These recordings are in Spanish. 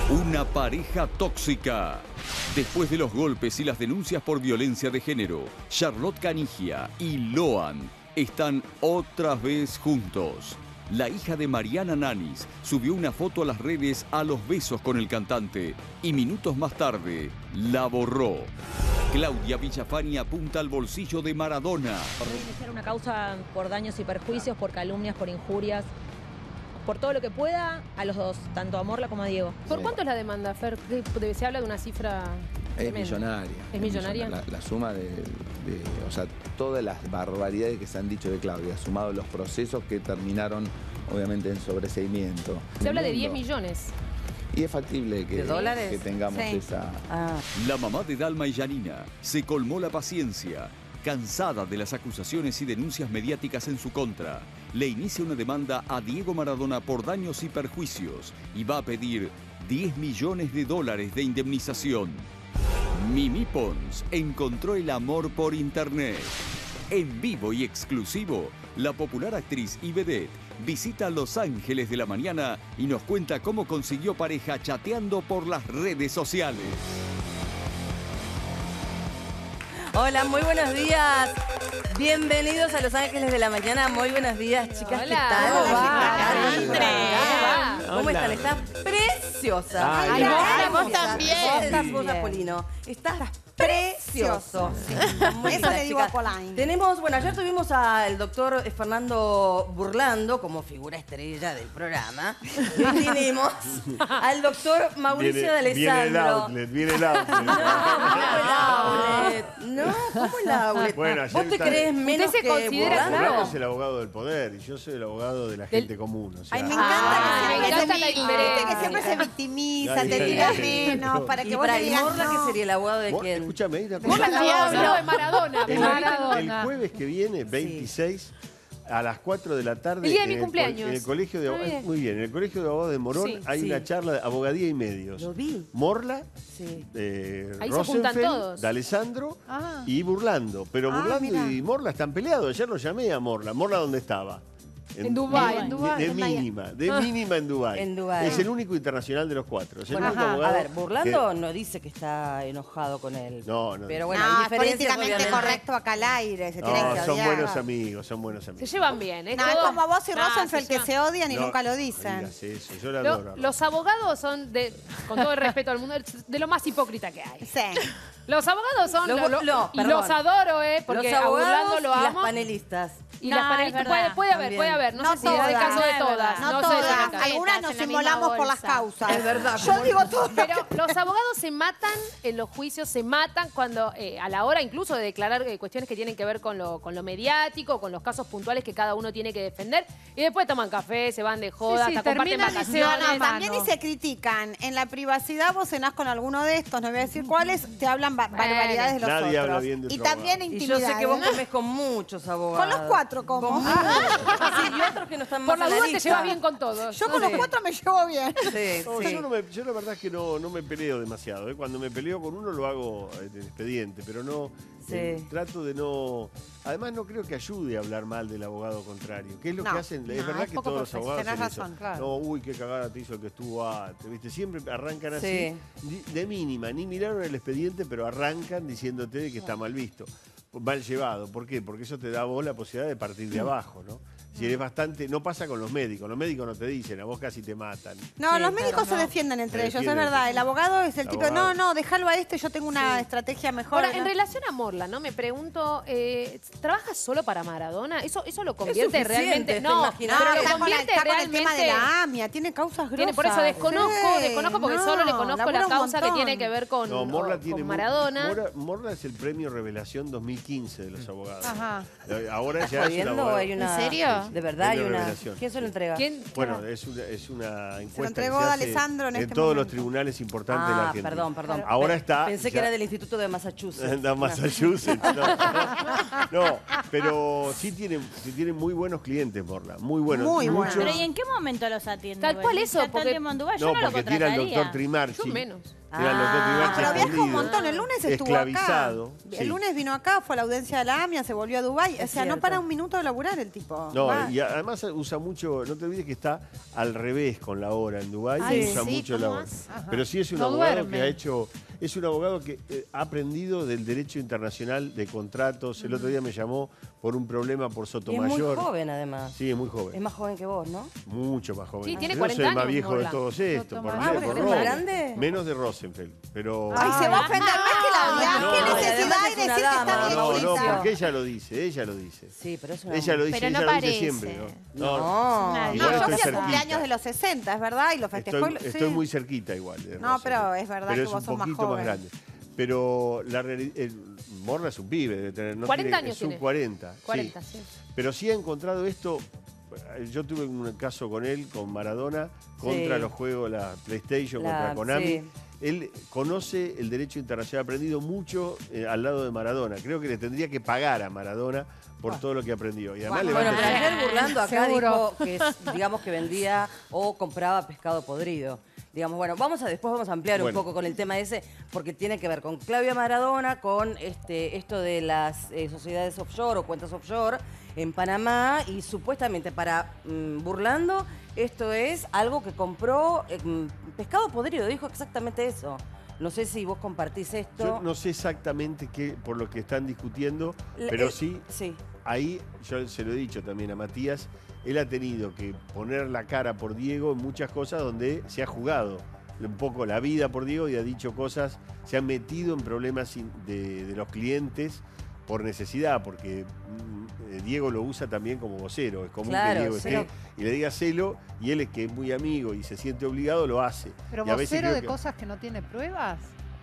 Una pareja tóxica. Después de los golpes y las denuncias por violencia de género, Charlotte Canigia y Loan están otra vez juntos. La hija de Mariana Nanis subió una foto a las redes a los besos con el cantante y minutos más tarde la borró. Claudia Villafani apunta al bolsillo de Maradona. Puede iniciar una causa por daños y perjuicios, por calumnias, por injurias, por todo lo que pueda a los dos, tanto a Morla como a Diego. ¿Por cuánto es la demanda, Fer? Se habla de una cifra tremenda. Es millonaria. ¿Es millonaria? La suma o sea, todas las barbaridades que se han dicho de Claudia, sumado los procesos que terminaron, obviamente, en sobreseimiento. Se habla de 10 millones. Y es factible que, ¿De dólares? que tengamos esa... La mamá de Dalma y Janina se colmó la paciencia. Cansada de las acusaciones y denuncias mediáticas en su contra, le inicia una demanda a Diego Maradona por daños y perjuicios y va a pedir $10 millones de indemnización. Mimi Pons encontró el amor por internet. En vivo y exclusivo, la popular actriz y vedette visita Los Ángeles de la Mañana y nos cuenta cómo consiguió pareja chateando por las redes sociales. Hola, muy buenos días. Bienvenidos a Los Ángeles de la Mañana. Muy buenos días, chicas. Hola. ¿Qué tal? ¿Cómo va? va? ¿Cómo están? Estás preciosa. Ay, vos también. Vos, Apolino. Estás precioso. Eso le digo a Polain. Tenemos, bueno, ayer tuvimos al doctor Fernando Burlando como figura estrella del programa. Y hoy tenemos al doctor Mauricio de Alessandro. Viene el outlet. No, ¿cómo el outlet? Bueno, ayer ¿Vos te crees menos se que considera Burlando? Burlando es el abogado del poder y yo soy el abogado de la gente común. O sea, Ay, me encanta me encanta la viste diferencia. que siempre se victimiza, La te tira diferencia. menos, para Y que vos para le y digas Morla, no. ¿qué sería el abogado de vos, quién? escúchame, hay una cosa. Morla habló de Maradona. El jueves que viene, 26, a las 4 de la tarde, El día de mi en cumpleaños. En el colegio de Muy bien. muy bien, en el colegio de abogados de Morón Sí, hay una charla de abogadía y medios. Lo vi. Morla, Sí. Ahí se juntan Rosenfeld, todos. de Alessandro y Burlando. Pero Burlando mirá. y Morla están peleados. Ayer lo llamé a Morla. ¿Morla dónde estaba? En Dubái. De mínima en Dubái. En Dubái. Es el único internacional de los cuatro. Es el Bueno, único a abogado ver, Burlando no dice que está enojado con él. No. Pero bueno, No, hay es diferencias, políticamente obviamente. correcto acá al aire, se tienen que No, son odiar. buenos amigos, son buenos Se amigos. llevan bien. No, es como vos y Rosenfeld que se se odian y No, nunca lo no dicen. digas eso, yo la adoro. Los abogados son, con todo el respeto al mundo, de lo más hipócrita que hay. Sí. Los abogados son, No, y perdón. los adoro, porque Los a Burlando abogados lo y las amo. panelistas. Y No, las es panelistas verdad. puede haber, También. No, No sé si es el todas. caso de No, es todas. verdad. No sé si es el todas, caso. algunas En nos la misma inmolamos por las bolsa. causas. Es verdad. Yo digo todo. Pero los abogados se matan en los juicios, se matan cuando a la hora incluso de declarar cuestiones que tienen que ver con lo mediático, con los casos puntuales que cada uno tiene que defender. Y después toman café, se van de joda, Sí, sí, hasta comparten terminan y se van a vacaciones. mano. También y se critican. En la privacidad vos cenás con alguno de estos, no voy a decir cuáles, te hablan barbaridades de los Nadie otros. habla bien de y otro también abogado. Y yo intimidades. sé que vos comés con muchos abogados. Con los cuatro como. Con muchos. Sí, y otros que no están más Por la en la duda te lista. llevas bien con todos. Yo con los cuatro me llevo bien. Sí, No, sí. yo la verdad es que no me peleo demasiado. ¿eh? Cuando me peleo con uno lo hago en expediente, pero no Sí. trato de no... Además no creo que ayude a hablar mal del abogado contrario. ¿Qué es lo No, que hacen? no, Es verdad es que poco todos los abogados tenés hacen razón, eso. claro. No, uy, qué cagada te hizo el que estuvo antes. ¿Viste? Siempre arrancan así, Sí. de mínima. Ni miraron el expediente, pero arrancan diciéndote de que está mal visto. Mal llevado. ¿Por qué? Porque eso te da a vos la posibilidad de partir de abajo, ¿no? Si eres bastante... No pasa con los médicos no te dicen, a vos casi te matan. No, Sí, los médicos claro, se no. defienden entre Se ellos, es defienden. verdad. El abogado es el El tipo de, abogado. no, déjalo a este, yo tengo una estrategia mejor. Ahora, en relación a Morla, ¿no? Me pregunto, ¿trabajas solo para Maradona? ¿Eso lo convierte suficiente, realmente? te No, imaginas. pero lo está con, convierte está con el realmente... tema de la AMIA, tiene causas grosas. Por eso desconozco porque no, solo le conozco labura la un causa que montón. tiene que ver con, No, Morla con tiene Maradona. Morla es el premio Revelación 2015 de los abogados. Ajá. Ahora ¿Estás ya es un jodiendo o abogado. hay una... ¿En serio? De verdad hay Premio una... Revelación. ¿Quién se lo entrega? ¿Quién? Bueno, es una encuesta entregó que se a hace Alessandro en este todos los momento. tribunales importantes de la Ah, Argentina. perdón. Ahora está... Pensé que ya- era del Instituto de Massachusetts. Anda Massachusetts. No, pero sí tienen muy buenos clientes, Morla. Muy buenos. Muy Muchos- buenos. Pero ¿y en qué momento los atiende? Tal cual eso, Está todo el porque- tiempo en Dubái, yo No, no lo porque tira el contrataría. doctor Trimarchi. Yo menos. Eran los dos Ibarchi pero viaja un escondidos, montón. El lunes estuvo esclavizado. acá. Sí. El lunes vino acá, fue a la audiencia de la AMIA, se volvió a Dubái. O sea, cierto. no para un minuto de laburar el tipo. No, Va. y además usa mucho, no te olvides que está al revés con la hora en Dubái, Ay, usa sí, mucho la ¿cómo hora. hace? Pero sí es un No abogado duerme. que ha hecho, es un abogado que ha aprendido del derecho internacional de contratos. El otro día me llamó por un problema por Y es Sotomayor. muy joven, además. Sí, es muy joven. Es más joven que vos, ¿no? Mucho más joven. Sí, tiene Yo 40 soy el más años, viejo de Morla. todos estos. Por Ah, mí, ¿vos por sos más Rosen. grande? Menos de Rosenfeld. Pero. Ay, se va a ofender. No es que la odias. No, ¿Qué no. necesidad Además hay es de una decir que está dama, bien No, no, chiquita? porque ella lo dice, ella lo dice. Sí, pero es una Ella lo dice, Pero no ella lo dice parece. siempre. No. Nadie. Igual No, yo estoy fui a cerquita. cumpleaños de los 60, es verdad, y lo festejó. Estoy muy cerquita igual. de No, Rosenfeld. pero es verdad Pero que es vos un sos más poquito más joven. grande. Pero la realidad, Morla es un pibe, debe tener, no 40 tiene, años es un tiene. 40. 40, sí. Pero sí ha encontrado esto. Yo tuve un caso con él, con Maradona, contra Sí. los juegos, la PlayStation, La- contra Konami. sí. Él conoce el derecho internacional, ha aprendido mucho al lado de Maradona. Creo que le tendría que pagar a Maradona por todo lo que aprendió. Y además Bueno, levanta- pero ayer burlando acá Seguro. dijo que, digamos, que vendía o compraba pescado podrido. Digamos, bueno, después vamos a ampliar Bueno. un poco con el tema ese, porque tiene que ver con Claudia Maradona, con esto de las sociedades offshore o cuentas offshore en Panamá, y supuestamente burlando, esto es algo que compró pescado podrido, dijo exactamente eso. No sé si vos compartís esto. Yo no sé exactamente qué, por lo que están discutiendo, pero sí, Sí. ahí yo se lo he dicho también a Matías, él ha tenido que poner la cara por Diego en muchas cosas donde se ha jugado un poco la vida por Diego y ha dicho cosas, se ha metido en problemas de los clientes por necesidad, porque Diego lo usa también como vocero. Es común Claro, que Diego sí. esté y le diga celo, y él es que es muy amigo y se siente obligado, lo hace. Pero Y a veces vocero creo de que- cosas que no tiene pruebas.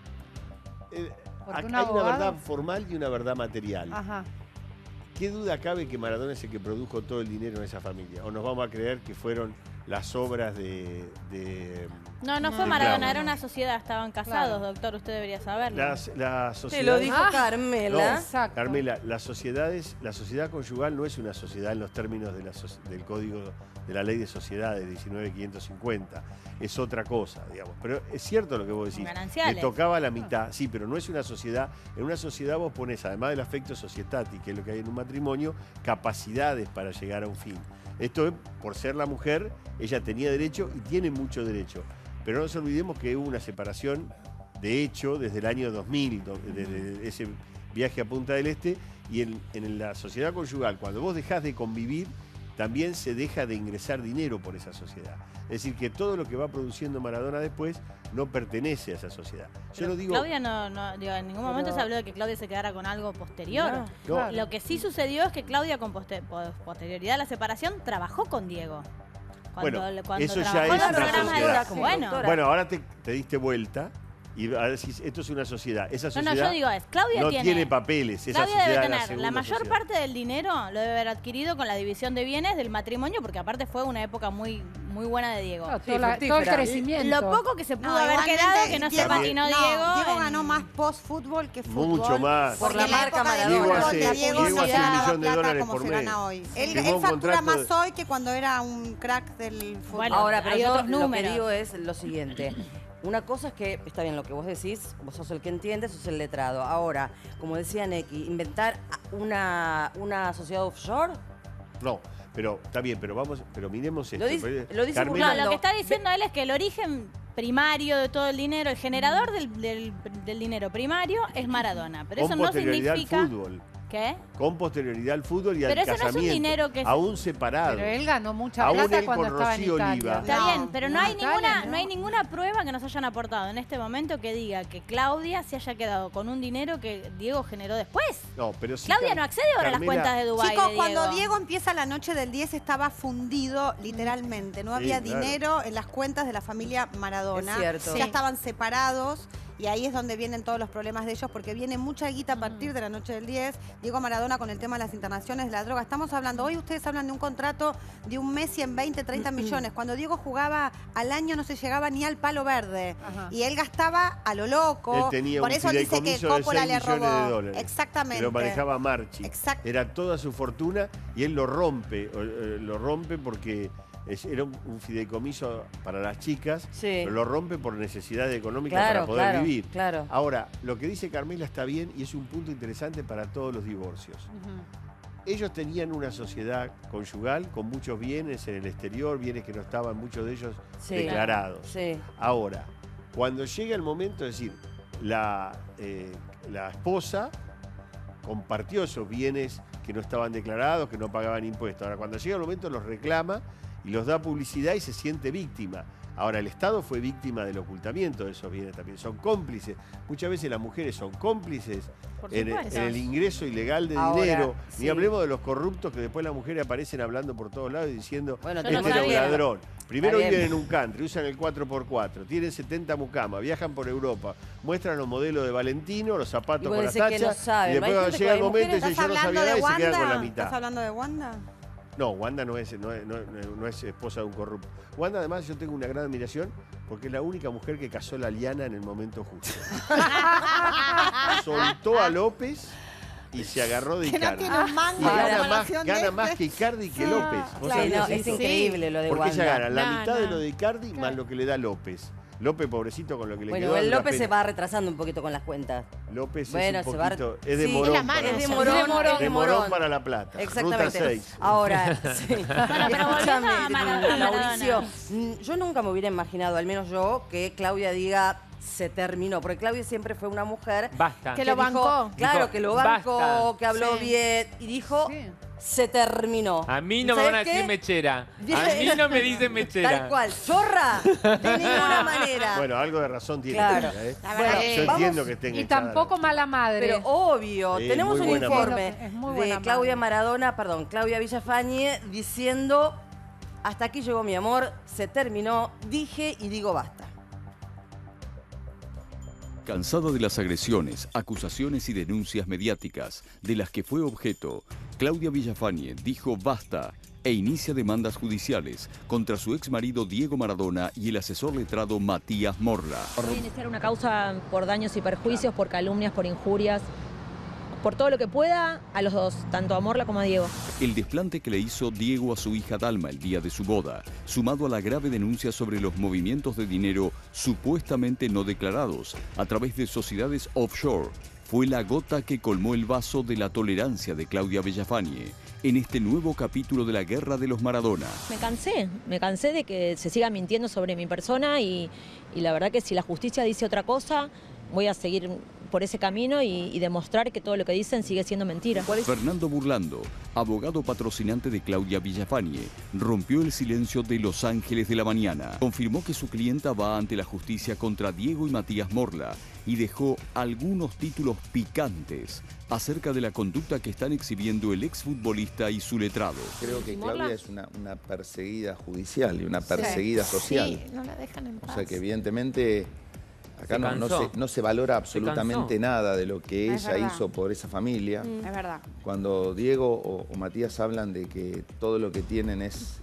Porque hay un una abogado- verdad formal y una verdad material. Ajá. ¿Qué duda cabe que Maradona es el que produjo todo el dinero en esa familia? ¿O nos vamos a creer que fueron las obras de No, no fue de Maradona, Claudio? era una sociedad, estaban casados, Claro. doctor, usted debería saberlo. La sociedad... Te lo dijo Ah. Carmela. No, Exacto. Carmela, la sociedad conyugal no es una sociedad en los términos del Código de la Ley de Sociedades 19.550. Es otra cosa, digamos. Pero es cierto lo que vos decís. Gananciales. Le tocaba la mitad, sí, pero no es una sociedad. En una sociedad vos pones, además del afecto societati, que es lo que hay en un matrimonio, capacidades para llegar a un fin. Esto es, por ser la mujer, ella tenía derecho y tiene mucho derecho. Pero no nos olvidemos que hubo una separación, de hecho, desde el año 2000, desde ese viaje a Punta del Este, y en la sociedad conyugal, cuando vos dejás de convivir, también se deja de ingresar dinero por esa sociedad. Es decir, que todo lo que va produciendo Maradona después no pertenece a esa sociedad. Yo Pero no digo... Claudia digo, en ningún momento Pero- se habló de que Claudia se quedara con algo posterior. No. No, Lo que sí sucedió es que Claudia con posterioridad a la separación trabajó con Diego. Bueno, cuando eso ya trabajó es en una los programas de sociedad. Como Bueno, doctora. Bueno, ahora te diste vuelta y ahora decís, esto es una sociedad. Esa no, sociedad no, yo digo Claudia no tiene... tiene papeles. Esa Claudia debe sociedad es tener la segunda mayor sociedad. parte del dinero, lo debe haber adquirido con la división de bienes del matrimonio, porque aparte fue una época muy, muy buena de Diego. Claro, Sí, todo el fructífera. crecimiento. Lo poco que se pudo No, haber igualmente, quedado, que no se Diego- patinó no, Diego. Diego en- ganó más post-fútbol que fútbol. Mucho más. Por Porque la en la marca época de Maradona. Diego fútbol hace- de Diego no hace se $1 ganaba millón de plata dólares como por se mes. gana hoy. Él Firmó un factura contrato más de- hoy que cuando era un crack del fútbol. Bueno, Ahora, pero hay yo otros lo que números. digo es lo siguiente. Una cosa es que, está bien lo que vos decís, vos sos el que entiende, sos el letrado. Ahora, como decía Neki, inventar una sociedad offshore, No, pero está bien, pero miremos esto. Lo dice Carmela- No, burlando. lo que está diciendo él es que el origen primario de todo el dinero, el generador del dinero primario es Maradona. Pero con eso no posterioridad al significa... fútbol. ¿Qué? Con posterioridad al fútbol y al Pero eso no es un casamiento. dinero que- Aún separado. Pero él ganó mucha Aún plata él cuando con estaba en Rocío Italia. Oliva. Está No, bien, pero no hay, Italia, no hay ninguna prueba que nos hayan aportado en este momento que diga que Claudia se haya quedado con un dinero que Diego generó después. No, pero sí, Claudia no accede ahora a las Carmela- cuentas de Dubái. Chicos, de cuando Diego empieza la noche del 10 estaba fundido literalmente. No Sí, había claro. dinero en las cuentas de la familia Maradona. Es cierto. Ya Sí. estaban separados. Y ahí es donde vienen todos los problemas de ellos, porque viene mucha guita a partir de la noche del 10. Diego Maradona con el tema de las internaciones de la droga. Estamos hablando, hoy ustedes hablan de un contrato de un Messi en 20, 30 millones. Cuando Diego jugaba al año no se llegaba ni al palo verde. Ajá. Y él gastaba a lo loco. Él tenía Por un eso dice que fideicomiso de Coppola 6 le millones robó. de dólares. Exactamente. Que lo manejaba Marchi. Exacto. Era toda su fortuna y él lo rompe porque Era un fideicomiso para las chicas, Sí. pero lo rompe por necesidades económicas Claro, para poder claro, vivir. claro. Ahora, lo que dice Carmela está bien y es un punto interesante para todos los divorcios. Ellos tenían una sociedad conyugal con muchos bienes en el exterior, bienes que no estaban muchos de ellos Sí. declarados. Sí. Ahora, cuando llega el momento, es decir, la esposa compartió esos bienes que no estaban declarados, que no pagaban impuestos. Ahora, cuando llega el momento los reclama y los da publicidad y se siente víctima. Ahora, el Estado fue víctima del ocultamiento de esos bienes también. Son cómplices. Muchas veces las mujeres son cómplices en el ingreso ilegal de Ahora, dinero. sí. Ni hablemos de los corruptos que después las mujeres aparecen hablando por todos lados y diciendo, Bueno, este tenemos era un también. ladrón. Primero Está bien. viven en un country, usan el 4x4, tienen 70 mucamas, viajan por Europa, muestran los modelos de Valentino, los Y zapatos vos con las decís que no tachas, saben. y después Hay cuando gente llega que el hay momento mujeres- dicen ¿Estás yo no hablando sabía de nada y se quedan con la Wanda? mitad. ¿Estás hablando de Wanda? No, Wanda no es esposa de un corrupto. Wanda, además, yo tengo una gran admiración porque es la única mujer que casó la liana en el momento justo. Soltó a López y se agarró de Que no Icardi. tiene un mango Y de gana relación de gana más este. que Icardi que López. ¿Vos Sí, sabías no, es esto? increíble lo de Porque Wanda. ella gana la No, mitad de no. lo de Icardi más lo que le da López. López, pobrecito, con lo que le Bueno, quedó. el a duras López se penas. va retrasando un poquito con las cuentas. López Bueno, es un se va. poquito, es de Sí, Morón. es la mano, para- Es de es Morón, de Morón. es de de Morón Morón. para La Plata. Exactamente. Ruta 6. Ahora, sí. pero Escúchame, volviendo a Maradona. Mauricio, yo nunca me hubiera imaginado, al menos yo, que Claudia diga se terminó, porque Claudia siempre fue una mujer Basta. Que lo dijo- bancó. claro, Dijo, que lo bancó, basta. que habló Sí. bien y dijo se terminó. A mí no me ¿Sabés van a decir qué? mechera. A Bien. mí no me dicen mechera. Tal cual, zorra, de ninguna manera. Bueno, algo de razón tiene. Claro. Ella, ¿eh? La Bueno, verdad Yo que- entiendo que tenga Y tampoco mala madre. Pero obvio, Sí, tenemos muy un buena informe madre. Es muy de buena Claudia madre. Maradona, perdón, Claudia Villafañe, diciendo, hasta aquí llegó mi amor, se terminó, dije y digo basta. Cansada de las agresiones, acusaciones y denuncias mediáticas de las que fue objeto, Claudia Villafañe dijo basta e inicia demandas judiciales contra su exmarido Diego Maradona y el asesor letrado Matías Morla. Voy a iniciar una causa por daños y perjuicios, por calumnias, por injurias, por todo lo que pueda a los dos, tanto a Morla como a Diego. El desplante que le hizo Diego a su hija Dalma el día de su boda, sumado a la grave denuncia sobre los movimientos de dinero supuestamente no declarados a través de sociedades offshore, fue la gota que colmó el vaso de la tolerancia de Claudia Villafañe en este nuevo capítulo de la guerra de los Maradona. Me cansé de que se siga mintiendo sobre mi persona y la verdad que si la justicia dice otra cosa, voy a seguir por ese camino y demostrar que todo lo que dicen sigue siendo mentira. Fernando Burlando, abogado patrocinante de Claudia Villafañe, rompió el silencio de Los Ángeles de la Mañana. Confirmó que su clienta va ante la justicia contra Diego y Matías Morla y dejó algunos títulos picantes acerca de la conducta que están exhibiendo el exfutbolista y su letrado. Creo que ¿Y Morla? Claudia es una perseguida judicial y una perseguida social. Sí, no la dejan en O paz. sea que evidentemente acá Se cansó. no se valora absolutamente cansó. nada de lo que Es ella verdad. hizo por esa familia. Mm. Es verdad. Cuando Diego o Matías hablan de que todo lo que tienen es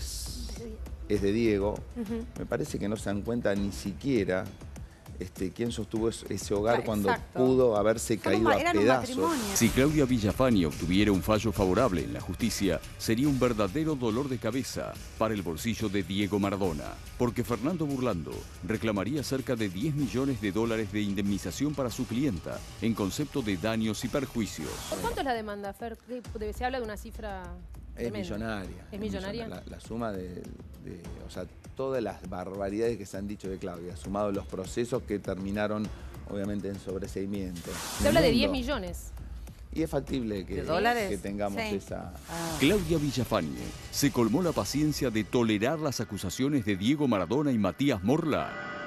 de Diego, me parece que no se dan cuenta ni siquiera quién sostuvo ese hogar cuando Exacto. pudo haberse caído a Eran un pedazos. matrimonio. Si Claudia Villafañe obtuviera un fallo favorable en la justicia, sería un verdadero dolor de cabeza para el bolsillo de Diego Maradona, porque Fernando Burlando reclamaría cerca de $10 millones de indemnización para su clienta en concepto de daños y perjuicios. ¿Por cuánto es la demanda, Fer? Se habla de una cifra Es tremenda. millonaria. ¿Es millonaria? La suma o sea, todas las barbaridades que se han dicho de Claudia, sumado los procesos que terminaron obviamente en sobreseimiento. Se habla de Mundo. 10 millones. Y es factible ¿De dólares? que tengamos Sí. esa... Claudia Villafañe se colmó la paciencia de tolerar las acusaciones de Diego Maradona y Matías Morla.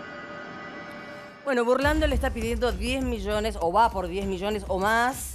Bueno, Burlando le está pidiendo 10 millones, o va por 10 millones o más.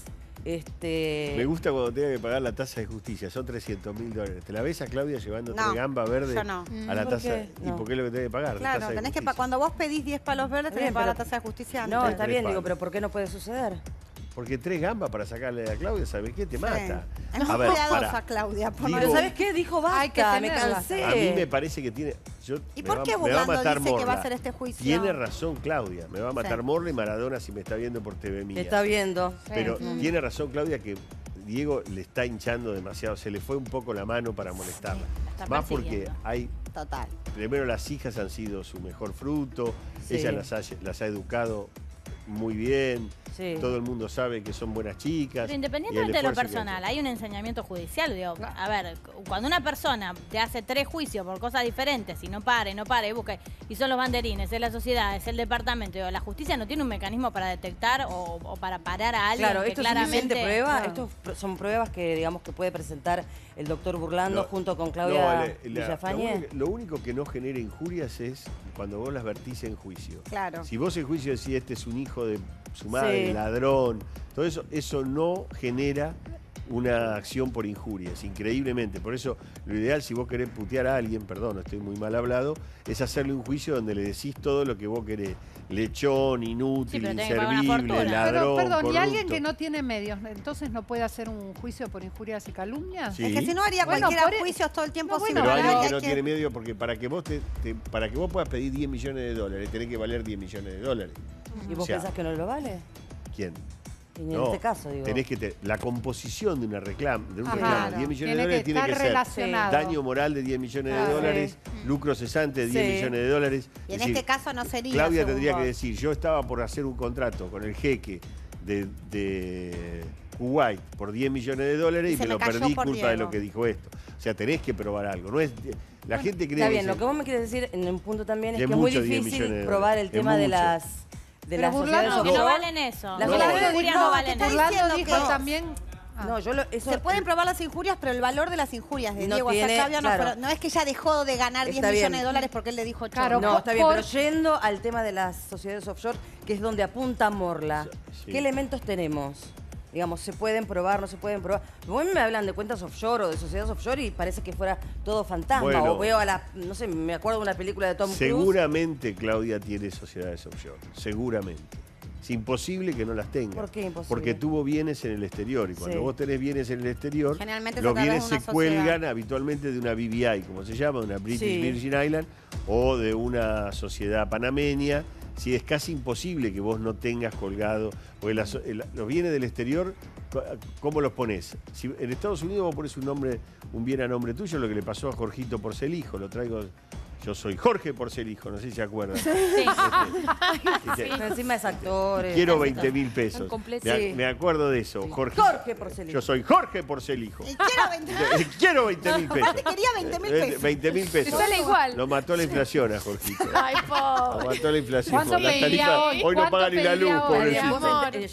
Me gusta cuando tenga que pagar la tasa de justicia, son $300.000. ¿Te la ves a Claudia llevando No, 3 gambas verdes yo no. a la ¿Por tasa? qué? ¿Y No. por qué es lo que tenés que pagar? La Claro, tasa de tenés que justicia. cuando vos pedís 10 palos verdes, tenés Bien, que pagar la pero- tasa de justicia No, antes. está Tres bien, palos. digo, pero ¿por qué no puede suceder? Porque 3 gambas para sacarle a Claudia, ¿sabes qué? Te mata. Es muy cuidadosa, Claudia. Por no Digo- Pero decir- ¿sabes qué? Dijo basta, Hay que me tenerla. cansé. A mí me parece que tiene... ¿Y por qué Burlando dice que va a hacer este juicio? Tiene razón Claudia, me va a matar Sí. Morla y Maradona si me está viendo por TV Te Mía. está viendo. Pero tiene razón Claudia que Diego le está hinchando demasiado, se le fue un poco la mano para molestarla. está Más porque persiguiendo. hay... Total. Primero las hijas han sido su mejor fruto, Sí. ella las ha educado muy bien, Sí. todo el mundo sabe que son buenas chicas. Pero y independientemente el de lo esfuerzo que personal, hacen. hay un enseñamiento judicial. Digo, a ver, cuando una persona te hace 3 juicios por cosas diferentes y no para, busca, y son los banderines, es la sociedad, es el departamento, digo, la justicia no tiene un mecanismo para detectar o para parar a alguien Claro, que esto es claramente... suficiente prueba. Claro. Estos son pruebas que, digamos, que puede presentar el doctor Burlando No, junto con no, Claudia Villafañe. lo único que no genera injurias es cuando vos las vertís en juicio. Claro. Si vos en juicio decís este es un hijo de su madre, Sí. ladrón, todo eso no genera una acción por injurias, increíblemente. Por eso lo ideal, si vos querés putear a alguien, perdón, estoy muy mal hablado, es hacerle un juicio donde le decís todo lo que vos querés. Lechón, inútil, Sí, pero tenés que pagar una inservible, fortuna. ladrón, Perdón, ¿y corrupto. alguien que no tiene medios, entonces no puede hacer un juicio por injurias y calumnias? Sí. Es que si no haría Bueno, cualquiera por- juicios todo el tiempo No, sin bueno, Pero Pero alguien hay que no tiene medio, porque para que vos puedas pedir 10 millones de dólares, tenés que valer 10 millones de dólares. ¿Y vos O sea, pensás que no lo vale? ¿Quién? Y en este caso, digo. Tenés que la composición de un reclamo, Ajá, 10 millones de tiene dólares que tiene que estar ser relacionado. daño moral de 10 millones de Claro. dólares, lucro cesante de 10 Sí. millones de dólares. Y en Es decir, este caso no sería. Claudia según tendría vos. que decir, yo estaba por hacer un contrato con el jeque de Kuwait por 10 millones de dólares Y y se me me lo cayó perdí por culpa de Diego. lo que dijo esto. O sea, tenés que probar algo. No es, la gente cree Está bien, que lo que vos me quieres decir en un punto también es Es que es muy mucho 10 difícil millones de probar dólares. el Es tema de mucho. las Pero sociedades Burlando- Que no offshore. valen eso. Las Las sociedades- injurias no, no te valen está eso. Burlando diciendo dijo que- también... No, eso Se pueden probar las injurias, pero el valor de las injurias de No Diego tiene, hacia Claudia claro. no es que ella dejó de ganar 10 Está bien. millones de dólares porque él le dijo Claro, chorro. No, está bien, por- pero yendo al tema de las sociedades offshore, que es donde apunta Morla, Sí. ¿qué elementos tenemos? Digamos, ¿se pueden probar, no se pueden probar? Vos me hablan de cuentas offshore o de sociedades offshore y parece que fuera todo fantasma. Bueno. O veo no sé, me acuerdo de una película de Tom Cruise. Seguramente Claudia tiene sociedades offshore, seguramente. Es imposible que no las tenga. ¿Por qué imposible? Porque tuvo bienes en el exterior y cuando Sí. vos tenés bienes en el exterior, Generalmente es los a través bienes de se una cuelgan sociedad. habitualmente de una BVI, como se llama, una British Sí. Virgin Island, o de una sociedad panameña. Si es casi imposible que vos no tengas colgado, porque los bienes del exterior, ¿cómo los ponés? Si en Estados Unidos vos pones un bien a nombre tuyo, lo que le pasó a Jorgito Porcelijo, lo traigo. Yo soy Jorge Porcelijo, no sé si se acuerdan. Sí. Pero encima es actor. Quiero 20.000 pesos. Tan completo. Sí. Me acuerdo de eso. Jorge Porcelijo. Yo soy Jorge Porcelijo. Y quiero 20.000. Quiero 20.000 pesos. Aparte quería 20.000 pesos. 20.000 Te pesos. sale igual. Lo mató la inflación a Jorgito. Ay, Lo pobre. mató la inflación. ¿Cuánto Las pediría tarifas- hoy? hoy no ¿Cuánto pagan ni la luz, pediría hoy? Está bien, pobrecito. vos Amor.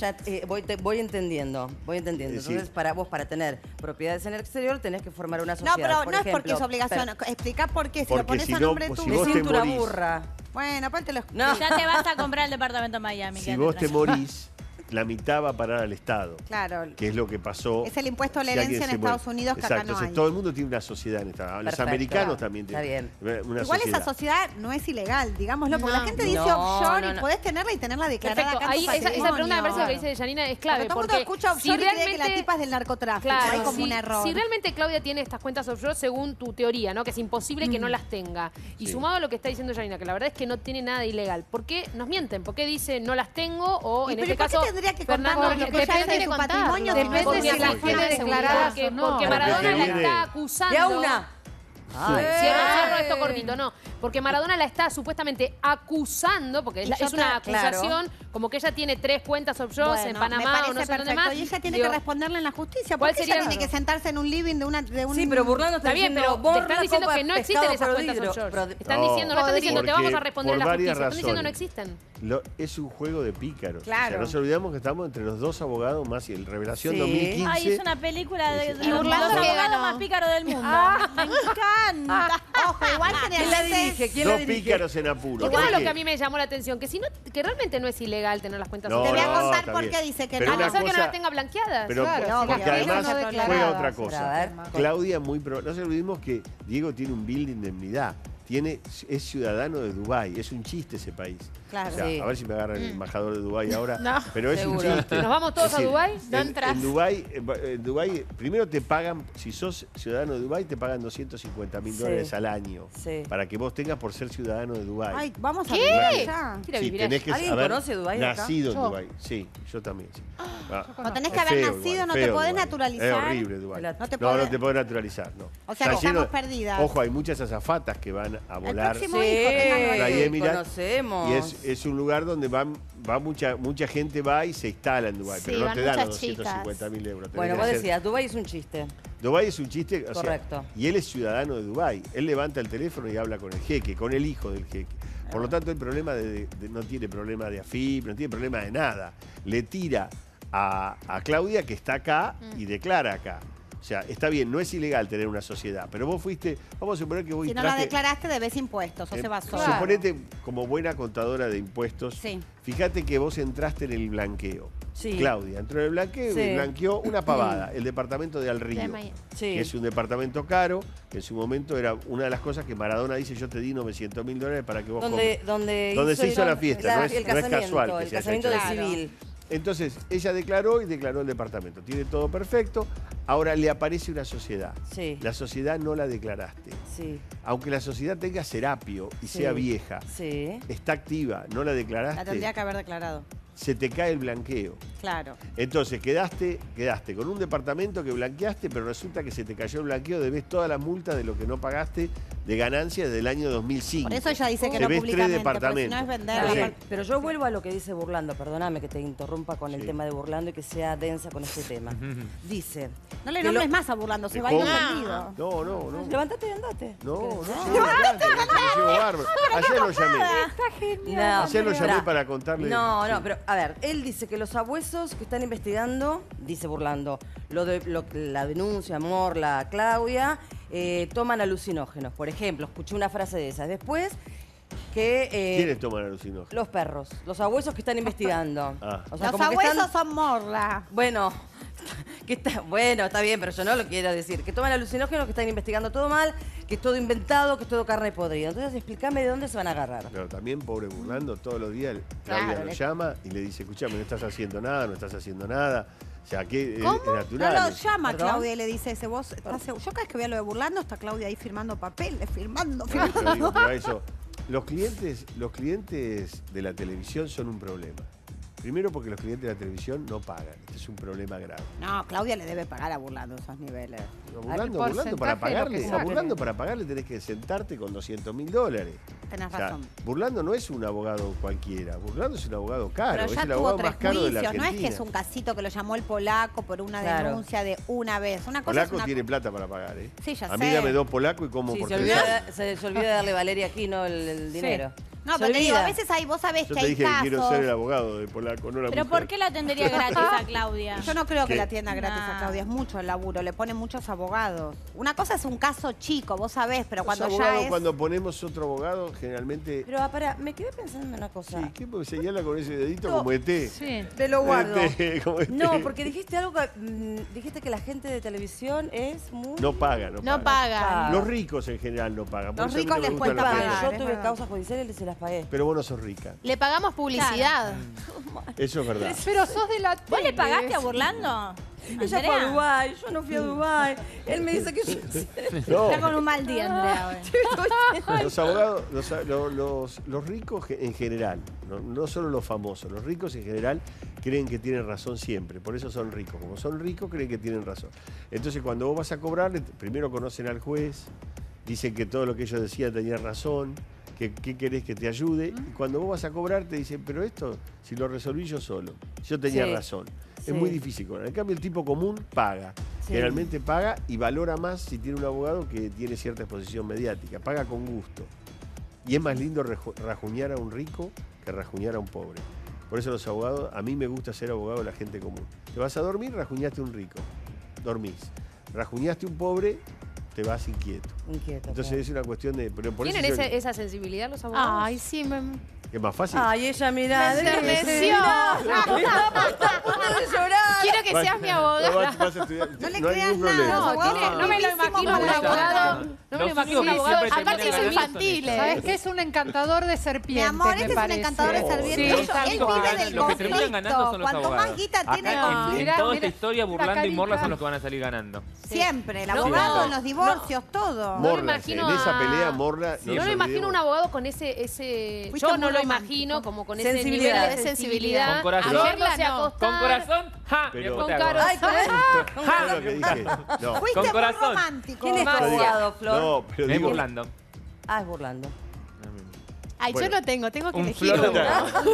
voy entendiendo. Sí. Entonces, para tener propiedades en el exterior tenés que formar una No, sociedad. pero por no es porque ejemplo. es obligación. Explicar por qué. Si Porque lo pones si a no, nombre pues, tuyo. si vos De te cintura morís. burra. Bueno, aparte los. No. Ya te vas a comprar el departamento en Miami. Si quédate vos te tranquilo. morís, la mitad va a parar al Estado. Claro. Que es lo que pasó. Es el impuesto a la si alguien herencia en se muere. Estados Unidos que Exacto, acá no entonces hay. todo el mundo tiene una sociedad en Estados Unidos. Los Perfecto. americanos también Está tienen una Igual sociedad. esa sociedad no es ilegal, digámoslo, porque No. la gente dice No, offshore no, y no. podés tenerla y tenerla declarada Perfecto. acá en Ahí tu esa pregunta me parece que patrimonio. dice Janina es Porque clave. todo el mundo Porque escucha offshore y cree que la tipa es del narcotráfico. Claro, hay como un error. si realmente Claudia tiene estas cuentas offshore según tu teoría, ¿no? Que es imposible que no las tenga. Y Sí. sumado a lo que está diciendo Janina, que la verdad es que no tiene nada de ilegal. ¿Por qué nos mienten? ¿Por qué dice no las tengo? O ¿Y en pero este por qué caso, tendría que Fernando, contar lo que ella depende hace de su patrimonio? Depende porque si las porque- tiene declaradas porque, o no. porque Porque Maradona te la viene- está acusando. De a una. Ay, cierro esto cortito, no. Porque Maradona la está supuestamente acusando, porque Y es yo una claro. acusación, como que ella tiene 3 cuentas offshore en Bueno, Panamá me o parece no sé dónde perfecto. más. Y ella tiene Digo, que responderle en la justicia. ¿cuál Porque ella sería? tiene que sentarse en un living de un... Sí, pero Burlando Está bien, pero te están diciendo que no existen esas cuentas offshore. Están No, diciendo, no están diciendo te porque vamos a responder en por la justicia, varias están diciendo no razones. existen. Es un juego de pícaros. Claro. O sea, no se olvidamos que estamos entre los dos abogados más y el Revelación Sí. 2015. Ay, es una película de Sí, los sí. Y Burlando abogados ganó. más pícaros del mundo. Me encanta. Ojo, igual ¿Quién la generalmente... dirige? ¿Quién la Dos dirige? pícaros en apuro. Porque eso ¿Por es lo qué? que a mí me llamó la atención, que si no, que realmente no es ilegal tener las cuentas No, Te voy a offshore. contar está por bien. qué dice que Pero A no. no una ser que no cosa- las tenga blanqueadas. Pero Claro, porque sí, además no juega declaradas. otra A cosa. ver. Claudia no se olvidemos que Diego tiene un bill de indemnidad. Es ciudadano de Dubái. Es un chiste ese país. Claro. O sea, Sí. a ver si me agarra el embajador de Dubái ahora. No, pero es un seguro. chiste. ¿Nos vamos todos Es a decir, Dubái? No en entras. Dubái, primero te pagan, si sos ciudadano de Dubái, te pagan 250.000 Sí. dólares al año. Sí. Para que vos tengas por ser ciudadano de Dubái. Ay, vamos a ¿Qué? ver ya. Quiero Sí, vivir tenés allí. que ¿Alguien haber conoce Dubái acá? nacido en Yo. Dubái. Sí, yo también. Sí. No tenés que haber nacido, no te podés naturalizar. Es horrible Dubái. No te No, podés- no te podés naturalizar, no. O sea, que estamos perdidas. Ojo, hay muchas azafatas que van a volar. próximo hijo, ténganlo ahí. Fly Emirates, conocemos. y es un lugar donde va mucha gente va y se instala en Dubái, Sí, pero no van te dan los muchas chicas. 250.000 euros. Tenés Bueno, que vos hacer- decías, Dubái es un chiste. Dubái es un chiste, o sea, Correcto. y él es ciudadano de Dubái. Él levanta el teléfono y habla con el jeque, con el hijo del jeque. Por lo tanto, el problema no tiene problema de AFIP, no tiene problema de nada. Le tira a Claudia, que está acá, y declara acá. O sea, está bien, no es ilegal tener una sociedad, pero vos fuiste, vamos a suponer que vos Si no la declaraste, debes impuestos, o se va solo. Suponete, como buena contadora de impuestos, Sí. fíjate que vos entraste en el blanqueo. Sí. Claudia entró en el blanqueo Sí. y blanqueó una pavada, el departamento de Al Río. De Miami. Sí. Que es un departamento caro, que en su momento era una de las cosas que Maradona dice, yo te di $900.000 para que vos Donde se hizo la fiesta, no es el casamiento, casual que el se haya casamiento hecho de eso. civil. Entonces, ella declaró el departamento. Tiene todo perfecto. Ahora le aparece una sociedad. Sí. La sociedad no la declaraste. Sí. Aunque la sociedad tenga serapio y Sí. sea vieja, Sí. está activa, no la La declaraste, tendría que haber declarado. se te cae el blanqueo. Claro. Entonces quedaste con un departamento que blanqueaste, pero resulta que se te cayó el blanqueo, debes toda la multa de lo que no pagaste de ganancias del año 2005. Por eso ella dice que no Debes 3 públicamente, porque si departamentos. no es Está venderla. bien, pero yo vuelvo a lo que dice Burlando, perdóname que te interrumpa con el Sí. tema de Burlando y que sea densa con este tema. Dice, No le que nombres lo- más a Burlando, se va a ir ¿Cómo? ofendido. No. levántate y andate. No, llevo bárbaro. Ayer lo llamé. No, Ayer lo llamé pará. para contarle. No, Sí. pero a ver, él dice que los abuesos que están investigando, dice Burlando, la denuncia, Morla, Claudia, toman alucinógenos. Por ejemplo, escuché una frase de esas. Después, que ¿Quiénes toman alucinógenos? los perros, los abuesos que están investigando. Ah. O sea, Los como que abuesos están- son morla. Bueno, bueno, está bien, pero yo no lo quiero decir. Que toman alucinógenos, que están investigando todo mal, que es todo inventado, que es todo carne podrida. Entonces, explícame de dónde se van a agarrar. Pero también, pobre Burlando, todos los días Claudia Claro, lo le- llama y le dice, escuchame, no estás haciendo nada, no estás haciendo nada. O sea, que es No natural. lo llama ¿Perdón? Claudia y le dice ese vos estás seguro. Yo cada vez que veo lo de Burlando está Claudia ahí firmando papeles, firmando. Por eso digo, pero eso, los clientes de la televisión son un problema. Primero porque los clientes de la televisión no pagan. Este es un problema grave. No, Claudia le debe pagar a Burlando esos niveles. Burlando porcentaje para de lo pagarle, que a saque. Burlando para pagarle tenés que sentarte con $200.000. Tenés O sea, razón. Burlando no es un abogado cualquiera. Burlando es un abogado caro. Pero Es ya el tuvo abogado 3 más caro de la juicios, no Argentina. es que es un casito que lo llamó el polaco por una Claro. denuncia de una vez. Una cosa Polaco es una tiene plata para pagar, ¿eh? Sí, ya a mí sé. dame 2 polacos y como Sí, por se 3 olvida, años. se olvida de darle a Valeria aquí, ¿no? El dinero. No, Se pero te digo, a olvida. veces hay, vos sabés Yo que te hay dije que quiero casos. ser el abogado de polaco, no la Pero mujer. ¿por qué la atendería gratis a Claudia? Yo no creo que ¿Qué? la atienda gratis a Nah. Claudia, es mucho el laburo, le ponen muchos abogados. Una cosa es un caso chico, vos sabés, pero Los cuando ya abogados, es... cuando ponemos otro abogado, generalmente... Pero pará, me quedé pensando en una cosa. Sí, ¿qué? Porque señala con ese dedito No. como ET. Sí. Te lo guardo. Como ET. No, porque dijiste algo que, dijiste que la gente de televisión es muy... No paga, no No paga. pagan. Los ricos en general no pagan. Por Los eso a mí ricos no me les gustan cuesta los pagar. ricos. Yo es tuve verdad. causas judiciales y se las pagué. Pero vos no sos rica. Le pagamos publicidad. Eso es verdad. Pero sos de la ¿Vos le tele, pagaste a ¿ves? Burlando? Ella fue a Andrea. Dubái, yo no fui a Dubái. Él me dice que yo... No, Está con un mal día, Andrea. hoy. los abogados, los ricos en general, no solo los famosos, los ricos en general creen que tienen razón siempre, por eso son ricos. Como son ricos, creen que tienen razón. Entonces, cuando vos vas a cobrarle, primero conocen al juez, dicen que todo lo que ellos decían tenía razón, que qué querés que te ayude, y cuando vos vas a cobrar te dicen, pero esto, si lo resolví yo solo, yo tenía Sí, razón. sí. Es muy difícil cobrar. En cambio, el tipo común paga. Sí. Generalmente paga y valora más si tiene un abogado que tiene cierta exposición mediática. Paga con gusto. Y es más lindo rajuñar a un rico que rajuñar a un pobre. Por eso los abogados, a mí me gusta ser abogado de la gente común. Te vas a dormir, rajuñaste a un rico. Dormís. Rajuñaste a un pobre, te vas inquieto. Inquieto. Entonces es una cuestión de... Pero por ¿Tienen eso esa sensibilidad los abogados? Ay, sí, es más fácil. Ay, ella mirá. Me enterneció. de llorar. Quiero que seas mi abogada. Vas a estudiar. No le hay creas ningún nada. problema. No, no me lo imagino un abogado. No me lo imagino un abogado. Aparte es infantil. ¿Sabes qué? Es un encantador de Mi serpientes, amor, este me es un parece. encantador de servientes. Sí, Él tal vive cual. del Los que terminan ganando conflicto. son los Cuanto más abogados. guita tiene Acá, conflicto. en Mirá, toda mirá, esta historia, la Burlando y Morla carita. son los que van a salir ganando. Siempre, el No, abogado, no, en los divorcios, todo. No me Morla, imagino en esa a- pelea, Morla... No me imagino un abogado con ese Fuiste yo no muy lo romántico. imagino como con ese Sensibilidad. nivel de sensibilidad. Con corazón. Yéndose a No. acostar. Con corazón, ja, Pero- después te Con hago. corazón. ¿Sabes lo que dije? No, Fuiste Con muy corazón. romántico. ¿Quién es tu María. abogado, Flor? no, pero Es digo... burlando. Ah, es burlando. Ay, Bueno. yo no tengo que Un elegir flor. uno.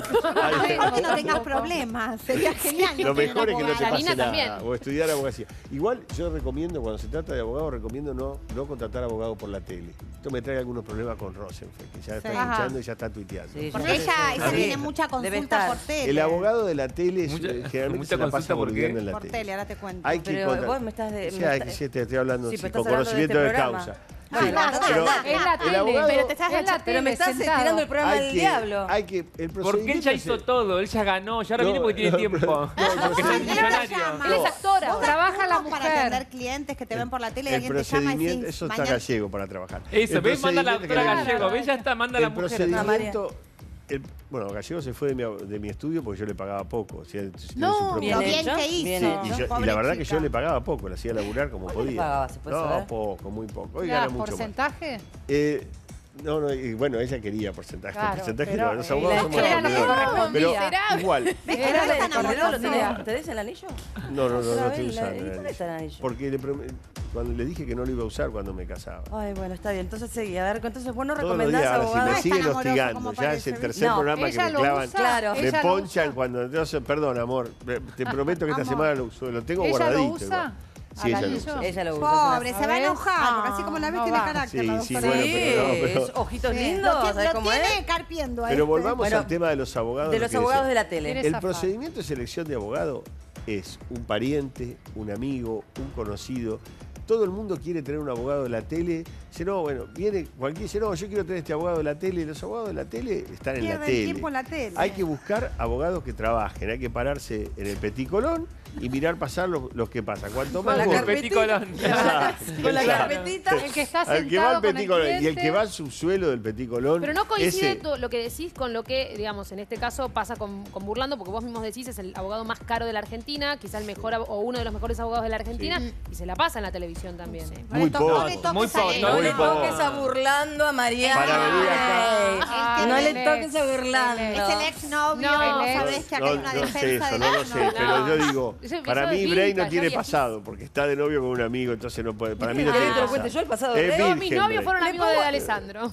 Que no tengas problemas. Sería genial. Lo no tener mejor es que no te abogada. Janina pase nada, también. o estudiar abogacía. Igual yo recomiendo, cuando se trata de abogado, recomiendo no contratar abogado por la tele. Esto me trae algunos problemas con Rosenfeld, que ya está Sí. escuchando y ya está tuiteando. Sí, Porque ya ella sé. tiene mucha Debe consulta estar. por tele. El abogado de la tele es, Mucha- generalmente mucha se la pasa consulta, ¿por qué? boludeando en la Por tele. tele, ahora te cuento. Hay que Pero contra- vos me estás de- O me sea, estás- que te estoy hablando Sí, sí, pero con estás hablando de conocimiento de, este programa. causa. Ah, Sí, claro, pero claro. Es la el tele, abogado- pero te estás Es la Pero me estás sentado. tirando el programa del diablo. hay que el Porque él procedimiento ya hizo es- todo, él ya ganó, ya ahora No, viene porque tiene no, tiempo. no, Porque ya es ¿Quién te millonario. llama? Él es actor ahora. Trabaja la ¿Cómo para mujer. atender clientes que te ven por la tele y el alguien te llama y procedimiento, decís, eso está mañana... gallego para trabajar. Eso, El ¿ves? Manda la doctora procedimiento que- Gallego, ¿ves? Ya está, manda a la El mujer. procedimiento... bueno, Gallego se fue de mi estudio porque yo le pagaba poco. O sea, tenía su No, propio- Bien Lo bien hecho, que hizo. bien Sí, hecho. y la verdad que yo le pagaba poco, le hacía laburar como ¿Cuánto le podía. pagabas, se puede no, saber? poco, muy poco. Hoy Claro, gana mucho ¿porcentaje? más. No, y bueno, ella quería porcentaje. Claro, porcentaje pero, no, los abogados la somos escuela no vendedores. correspondía. Pero igual. ¿Ves que Era ahora de están Cordero, enamorados? ¿tenés el anillo? No Otra estoy vez, usando ¿y el dónde anillo. está el anillo? Porque cuando le dije que no lo iba a usar cuando me casaba. Ay, bueno, está bien. Entonces seguí. A ver, entonces vos no Todos los recomendás días, ahora, abogado. si me es tan siguen amoroso hostigando, como ya es parece, el tercer No, programa que ella me lo clavan. usa, Claro. Me ella lo ponchan usa. cuando. Entonces, perdón, amor. Te prometo que esta Amor. semana lo uso. Lo tengo ¿Ella guardadito. lo usa? igual. Sí, ella lo ¿Al usa. anillo? Ella lo usa. Pobre, es se va a ¿Ves? enojar, porque así como la ves No tiene va. carácter. Sí, la sí, doctora. bueno, pero- es ojitos Sí. lindos, ¿sabes Lo cómo es? tiene carpiendo a Pero este. volvamos Bueno, al tema de los abogados. De lo los que abogados decía. de la tele. Eres El zafar. procedimiento de selección de abogado es un pariente, un amigo, un conocido. Todo el mundo quiere tener un abogado de la tele. Dice, no, bueno, viene cualquiera, dice, no, yo quiero tener este abogado de la tele. Los abogados de la tele están en la Pierden tele. tiempo en la tele. Hay que buscar abogados que trabajen, hay que pararse en el Petit Colón y mirar pasar los que pasan. Cuanto más Con la vos- El Petit Colón. Exacto, Con la exacto. carpetita. El que está Al que va sentado al con Petit el Colón y el cliente. que va al subsuelo del Petit Colón. Pero no coincide ese- lo que decís con lo que, digamos, en este caso pasa con Burlando, porque vos mismos decís es el abogado más caro de la Argentina, quizá el mejor o uno de los mejores abogados de la Argentina, y se la pasa en la televisión también. Muy poco. No le toques Muy a poco, él. No Muy le poco. toques a Burlando a Mariana. Para venir acá. Ey, No le el toques a ex, Burlando. Es el exnovio, No, vos el sabés ex. que acá hay una sé defensa eso, de no lo sé, pero yo digo, Eso para es mí vintage, Bray no ya tiene viejito. pasado, porque está de novio con un amigo, entonces no puede. Para mí no ¿Querés tiene que te lo pasado. cuente yo el pasado Es de Bray? Todos virgen, mis novios Bray. fueron amigos de Alessandro.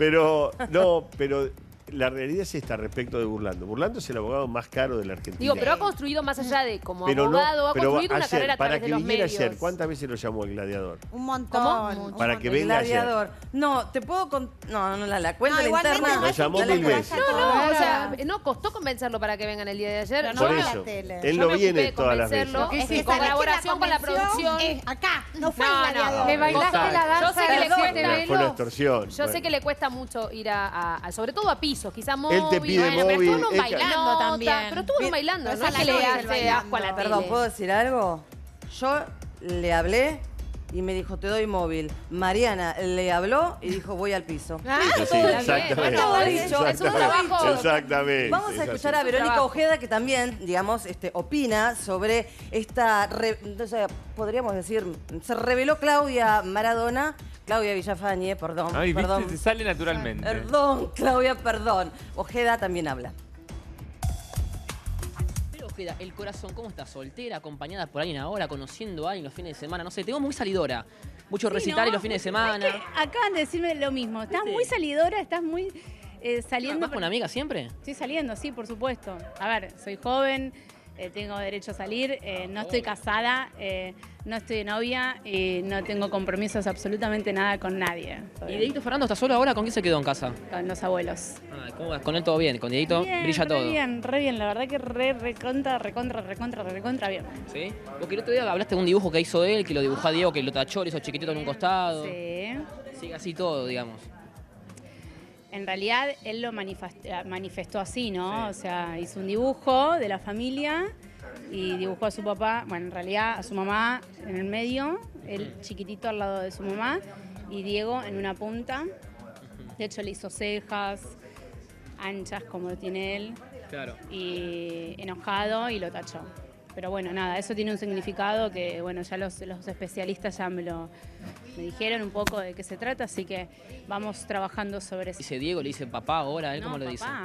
Pero la realidad es esta respecto de Burlando. Burlando es el abogado más caro de la Argentina. Digo, pero ha construido más allá de como Pero no, abogado, ha pero construido una ayer, carrera a para través de que los viniera medios. ayer, ¿cuántas veces lo llamó el gladiador? Un montón. ¿Cómo? un Para que montón. venga ayer. Gladiador. No, te puedo No, la cuenta No, la igualmente interna. no Lo es llamó que mil vaya veces. todo. No, o sea, no costó convencerlo para que venga en el día de ayer. Pero no Yo Por en me- la eso, tele. él yo no me ocupé viene de todas las veces. convencerlo, veces. en Es que sabés que colaboración con la producción. es acá, no fue No, el no. gladiador. ¿Le bailaste Cosa. la danza Yo sé que de le los cuesta- siete Fue una velos? extorsión. Yo sé Bueno. que le cuesta mucho ir sobre todo a pisos, quizás móvil. Él te pide bueno, móvil, pero estuvo él- bailando también. Pero estuvo Bien, bailando, pero no es esa que la le noche hace bailando. asco a la Perdón, tele. ¿puedo decir algo? Yo le hablé y me dijo, te doy móvil. Mariana le habló y dijo, voy al piso. Sí, Está bien, exactamente. todo dicho, es un Exactamente. trabajo. Exactamente. Vamos a es escuchar así. a Verónica trabajo. Ojeda, que también, digamos, opina sobre esta, podríamos decir, se reveló Claudia Maradona, Claudia Villafañe, perdón, Ay, viste, perdón. te sale naturalmente. Perdón, Claudia, perdón. Ojeda también habla. Pero Ojeda, el corazón, ¿cómo está? ¿Soltera, acompañada por alguien ahora, conociendo a alguien los fines de semana? No sé, tengo muy salidora. Mucho recital y los fines de semana. Es que acaban de decirme lo mismo. Estás ¿Viste? muy salidora, estás muy saliendo. ¿Vas con amiga siempre? Estoy saliendo, sí, por supuesto. A ver, soy joven, tengo derecho a salir, no estoy casada, no estoy de novia y no tengo compromisos absolutamente nada con nadie. ¿Y Dieguito Fernando está solo ahora? ¿Con quién se quedó en casa? Con los abuelos. Ah, ¿cómo vas? Con él todo bien, con Dieguito Bien, brilla todo. Re bien, la verdad que recontra bien. ¿Sí? Porque el otro día hablaste de un dibujo que hizo él, que lo dibujó a Diego, que lo tachó, lo hizo chiquitito en un costado. Sí. Sigue así todo, digamos. En realidad él lo manifestó así, ¿no? O sea, hizo un dibujo de la familia y dibujó a su papá, bueno, en realidad a su mamá en el medio, él chiquitito al lado de su mamá y Diego en una punta. De hecho le hizo cejas anchas como lo tiene él. Claro. Y enojado y lo tachó. Pero bueno, nada, eso tiene un significado que, bueno, ya los especialistas ya me dijeron un poco de qué se trata, así que vamos trabajando sobre eso. Dice Diego, le dice papá ahora, ¿él cómo lo dice? Papá.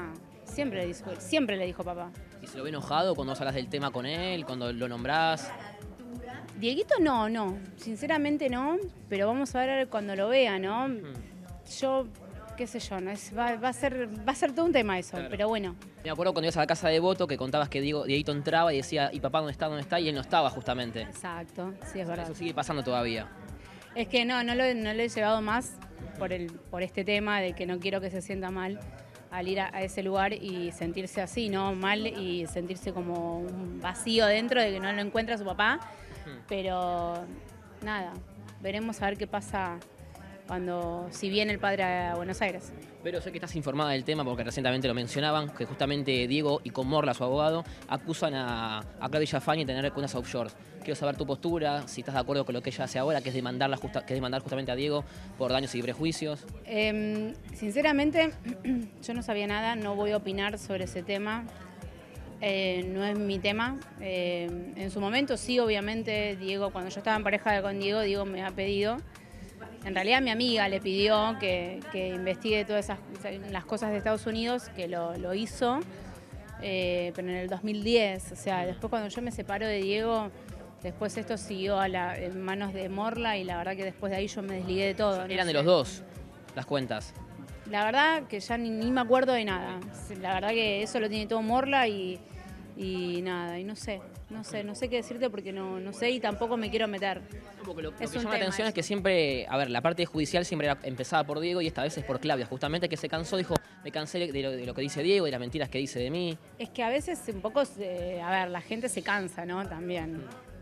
Siempre le dijo papá. ¿Y se lo ve enojado cuando hablas del tema con él, cuando lo nombrás? Dieguito no, sinceramente no, pero vamos a ver cuando lo vea, ¿no? Yo, qué sé yo, ¿no? Va a ser todo un tema eso, Claro. pero bueno. Me acuerdo cuando ibas a la casa de Voto que contabas que Dieguito entraba y decía, ¿y papá dónde está? ¿Dónde está? Y él no estaba justamente. Exacto, sí, es verdad. Eso sigue pasando todavía. Es que no lo he llevado más por este tema de que no quiero que se sienta mal al ir a ese lugar y sentirse así, ¿no? Mal y sentirse como un vacío dentro de que no lo encuentra a su papá. Pero nada, veremos a ver qué pasa si viene el padre a Buenos Aires. Pero sé que estás informada del tema porque recientemente lo mencionaban, que justamente Diego y con Morla, su abogado, acusan a Claudia Villafañe de tener cuentas offshore. Quiero saber tu postura, si estás de acuerdo con lo que ella hace ahora, que es demandar justamente a Diego por daños y prejuicios. Sinceramente, yo no sabía nada, no voy a opinar sobre ese tema. No es mi tema. En su momento sí, obviamente, Diego, cuando yo estaba en pareja con Diego me ha pedido. En realidad mi amiga le pidió que investigue todas las cosas de Estados Unidos, que lo hizo, pero en el 2010. O sea, después cuando yo me separo de Diego, después esto siguió en manos de Morla y la verdad que después de ahí yo me desligué de todo. Eran de los dos las cuentas. La verdad que ya ni me acuerdo de nada. La verdad que eso lo tiene todo Morla y nada, y no sé qué decirte porque no sé y tampoco me quiero meter. Lo que llama la atención es que siempre, a ver, la parte judicial siempre era empezada por Diego y esta vez es por Claudia, justamente que se cansó, dijo, me cansé de lo que dice Diego y las mentiras que dice de mí. Es que a veces un poco, la gente se cansa, ¿no? También.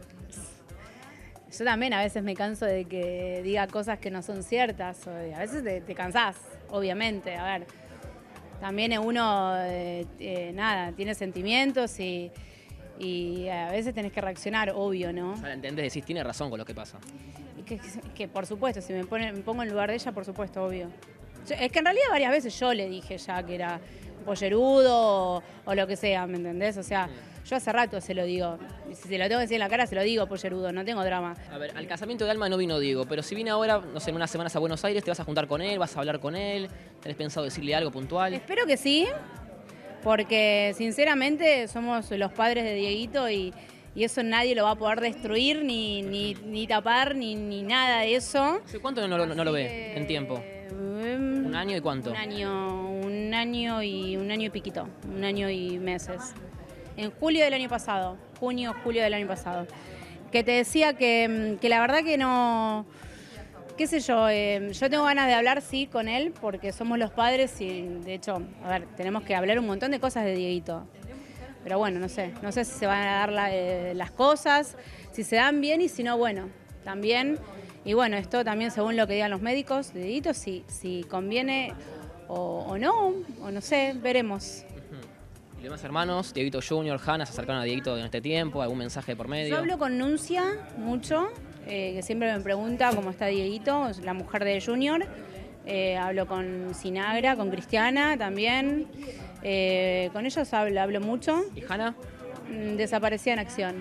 Yo también a veces me canso de que diga cosas que no son ciertas, a veces te cansás, obviamente, a ver. También uno, tiene sentimientos y a veces tenés que reaccionar, obvio, ¿no? Ya la entendés, decís, tiene razón con lo que pasa. Que por supuesto, si me pongo en lugar de ella, por supuesto, obvio. Es que en realidad varias veces yo le dije ya que era pollerudo o lo que sea, ¿me entendés? O sea, yo hace rato se lo digo. Y si se lo tengo que decir en la cara, se lo digo, pollerudo, no tengo drama. A ver, al casamiento de Alma no vino Diego, pero si viene ahora, no sé, en unas semanas a Buenos Aires, ¿te vas a juntar con él? ¿Vas a hablar con él? ¿Tenés pensado decirle algo puntual? Espero que sí, porque sinceramente somos los padres de Dieguito y eso nadie lo va a poder destruir, ni tapar, ni nada de eso. ¿Hace cuánto no lo ve en tiempo? ¿Un año y cuánto? Un año y piquito, un año y meses. En julio del año pasado, julio del año pasado. Que te decía que la verdad que no, qué sé yo tengo ganas de hablar, sí, con él, porque somos los padres y de hecho, a ver, tenemos que hablar un montón de cosas de Dieguito. Pero bueno, no sé si se van a dar las cosas, si se dan bien y si no, bueno, también. Y bueno, esto también según lo que digan los médicos, de Dieguito, si conviene o no sé, veremos. ¿Y los demás hermanos, Dieguito Junior, Hanna, se acercaron a Dieguito en este tiempo? ¿Algún mensaje por medio? Yo hablo con Nuncia mucho, que siempre me pregunta cómo está Dieguito, la mujer de Junior. Hablo con Sinagra, con Cristiana también. Con ellos hablo mucho. ¿Y Hanna? Desaparecida en acción.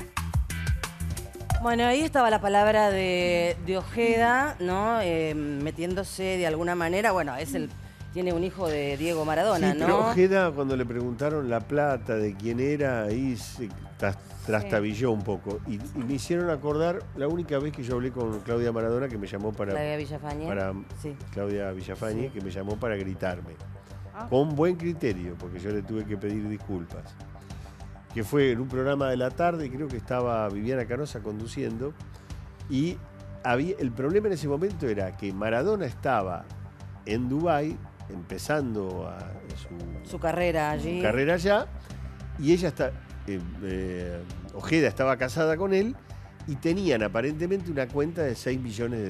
Bueno, ahí estaba la palabra de Ojeda, ¿no? Metiéndose de alguna manera, bueno, tiene un hijo de Diego Maradona, sí, ¿no? Pero Ojeda, cuando le preguntaron la plata de quién era, ahí se trastabilló un poco. Y me hicieron acordar la única vez que yo hablé con Claudia Maradona, que me llamó Claudia Villafañe. Sí. Claudia Villafañe, Sí. que me llamó para gritarme. Con buen criterio, porque yo le tuve que pedir disculpas. Que fue en un programa de la tarde, creo que estaba Viviana Canosa conduciendo, y el problema en ese momento era que Maradona estaba en Dubái, empezando su carrera allí. Su carrera allá, y ella Ojeda estaba casada con él, y tenían aparentemente una cuenta de $6 millones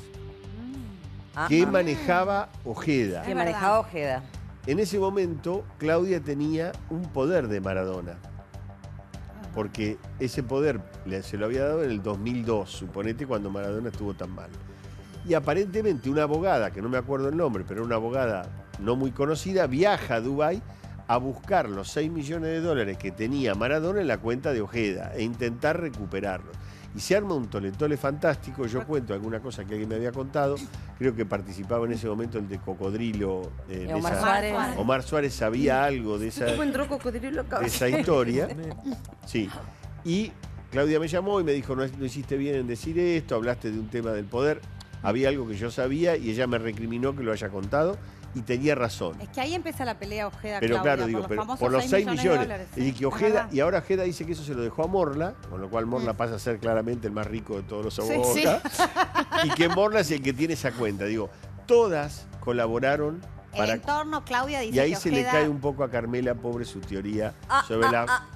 que manejaba Ojeda. Que manejaba Ojeda. En ese momento, Claudia tenía un poder de Maradona. Porque ese poder se lo había dado en el 2002, suponete, cuando Maradona estuvo tan mal. Y aparentemente una abogada, que no me acuerdo el nombre, pero una abogada no muy conocida, viaja a Dubái a buscar los $6 millones que tenía Maradona en la cuenta de Ojeda e intentar recuperarlos. Y se arma un tole fantástico. Yo cuento alguna cosa que alguien me había contado. Creo que participaba en ese momento el de Cocodrilo. De Omar esa- Suárez. Omar Suárez sabía algo de esa, ¿Cómo entró Cocodrilo acá? de esa historia. Sí. Y Claudia me llamó y me dijo, no hiciste bien en decir esto, hablaste de un tema del poder. Había algo que yo sabía y ella me recriminó que lo haya contado y tenía razón. Es que ahí empieza la pelea Ojeda, Pero Claudia, claro, digo, pero famosos por los 6 millones. de dólares. Y que Es Ojeda, verdad. y ahora Ojeda dice que eso se lo dejó a Morla, con lo cual Morla pasa a ser claramente el más rico de todos los abogados. sí. Y que Morla es el que tiene esa cuenta. Digo, todas colaboraron El para. entorno, Claudia dice Y ahí que se le Ojeda... cae un poco a Carmela, pobre, su teoría sobre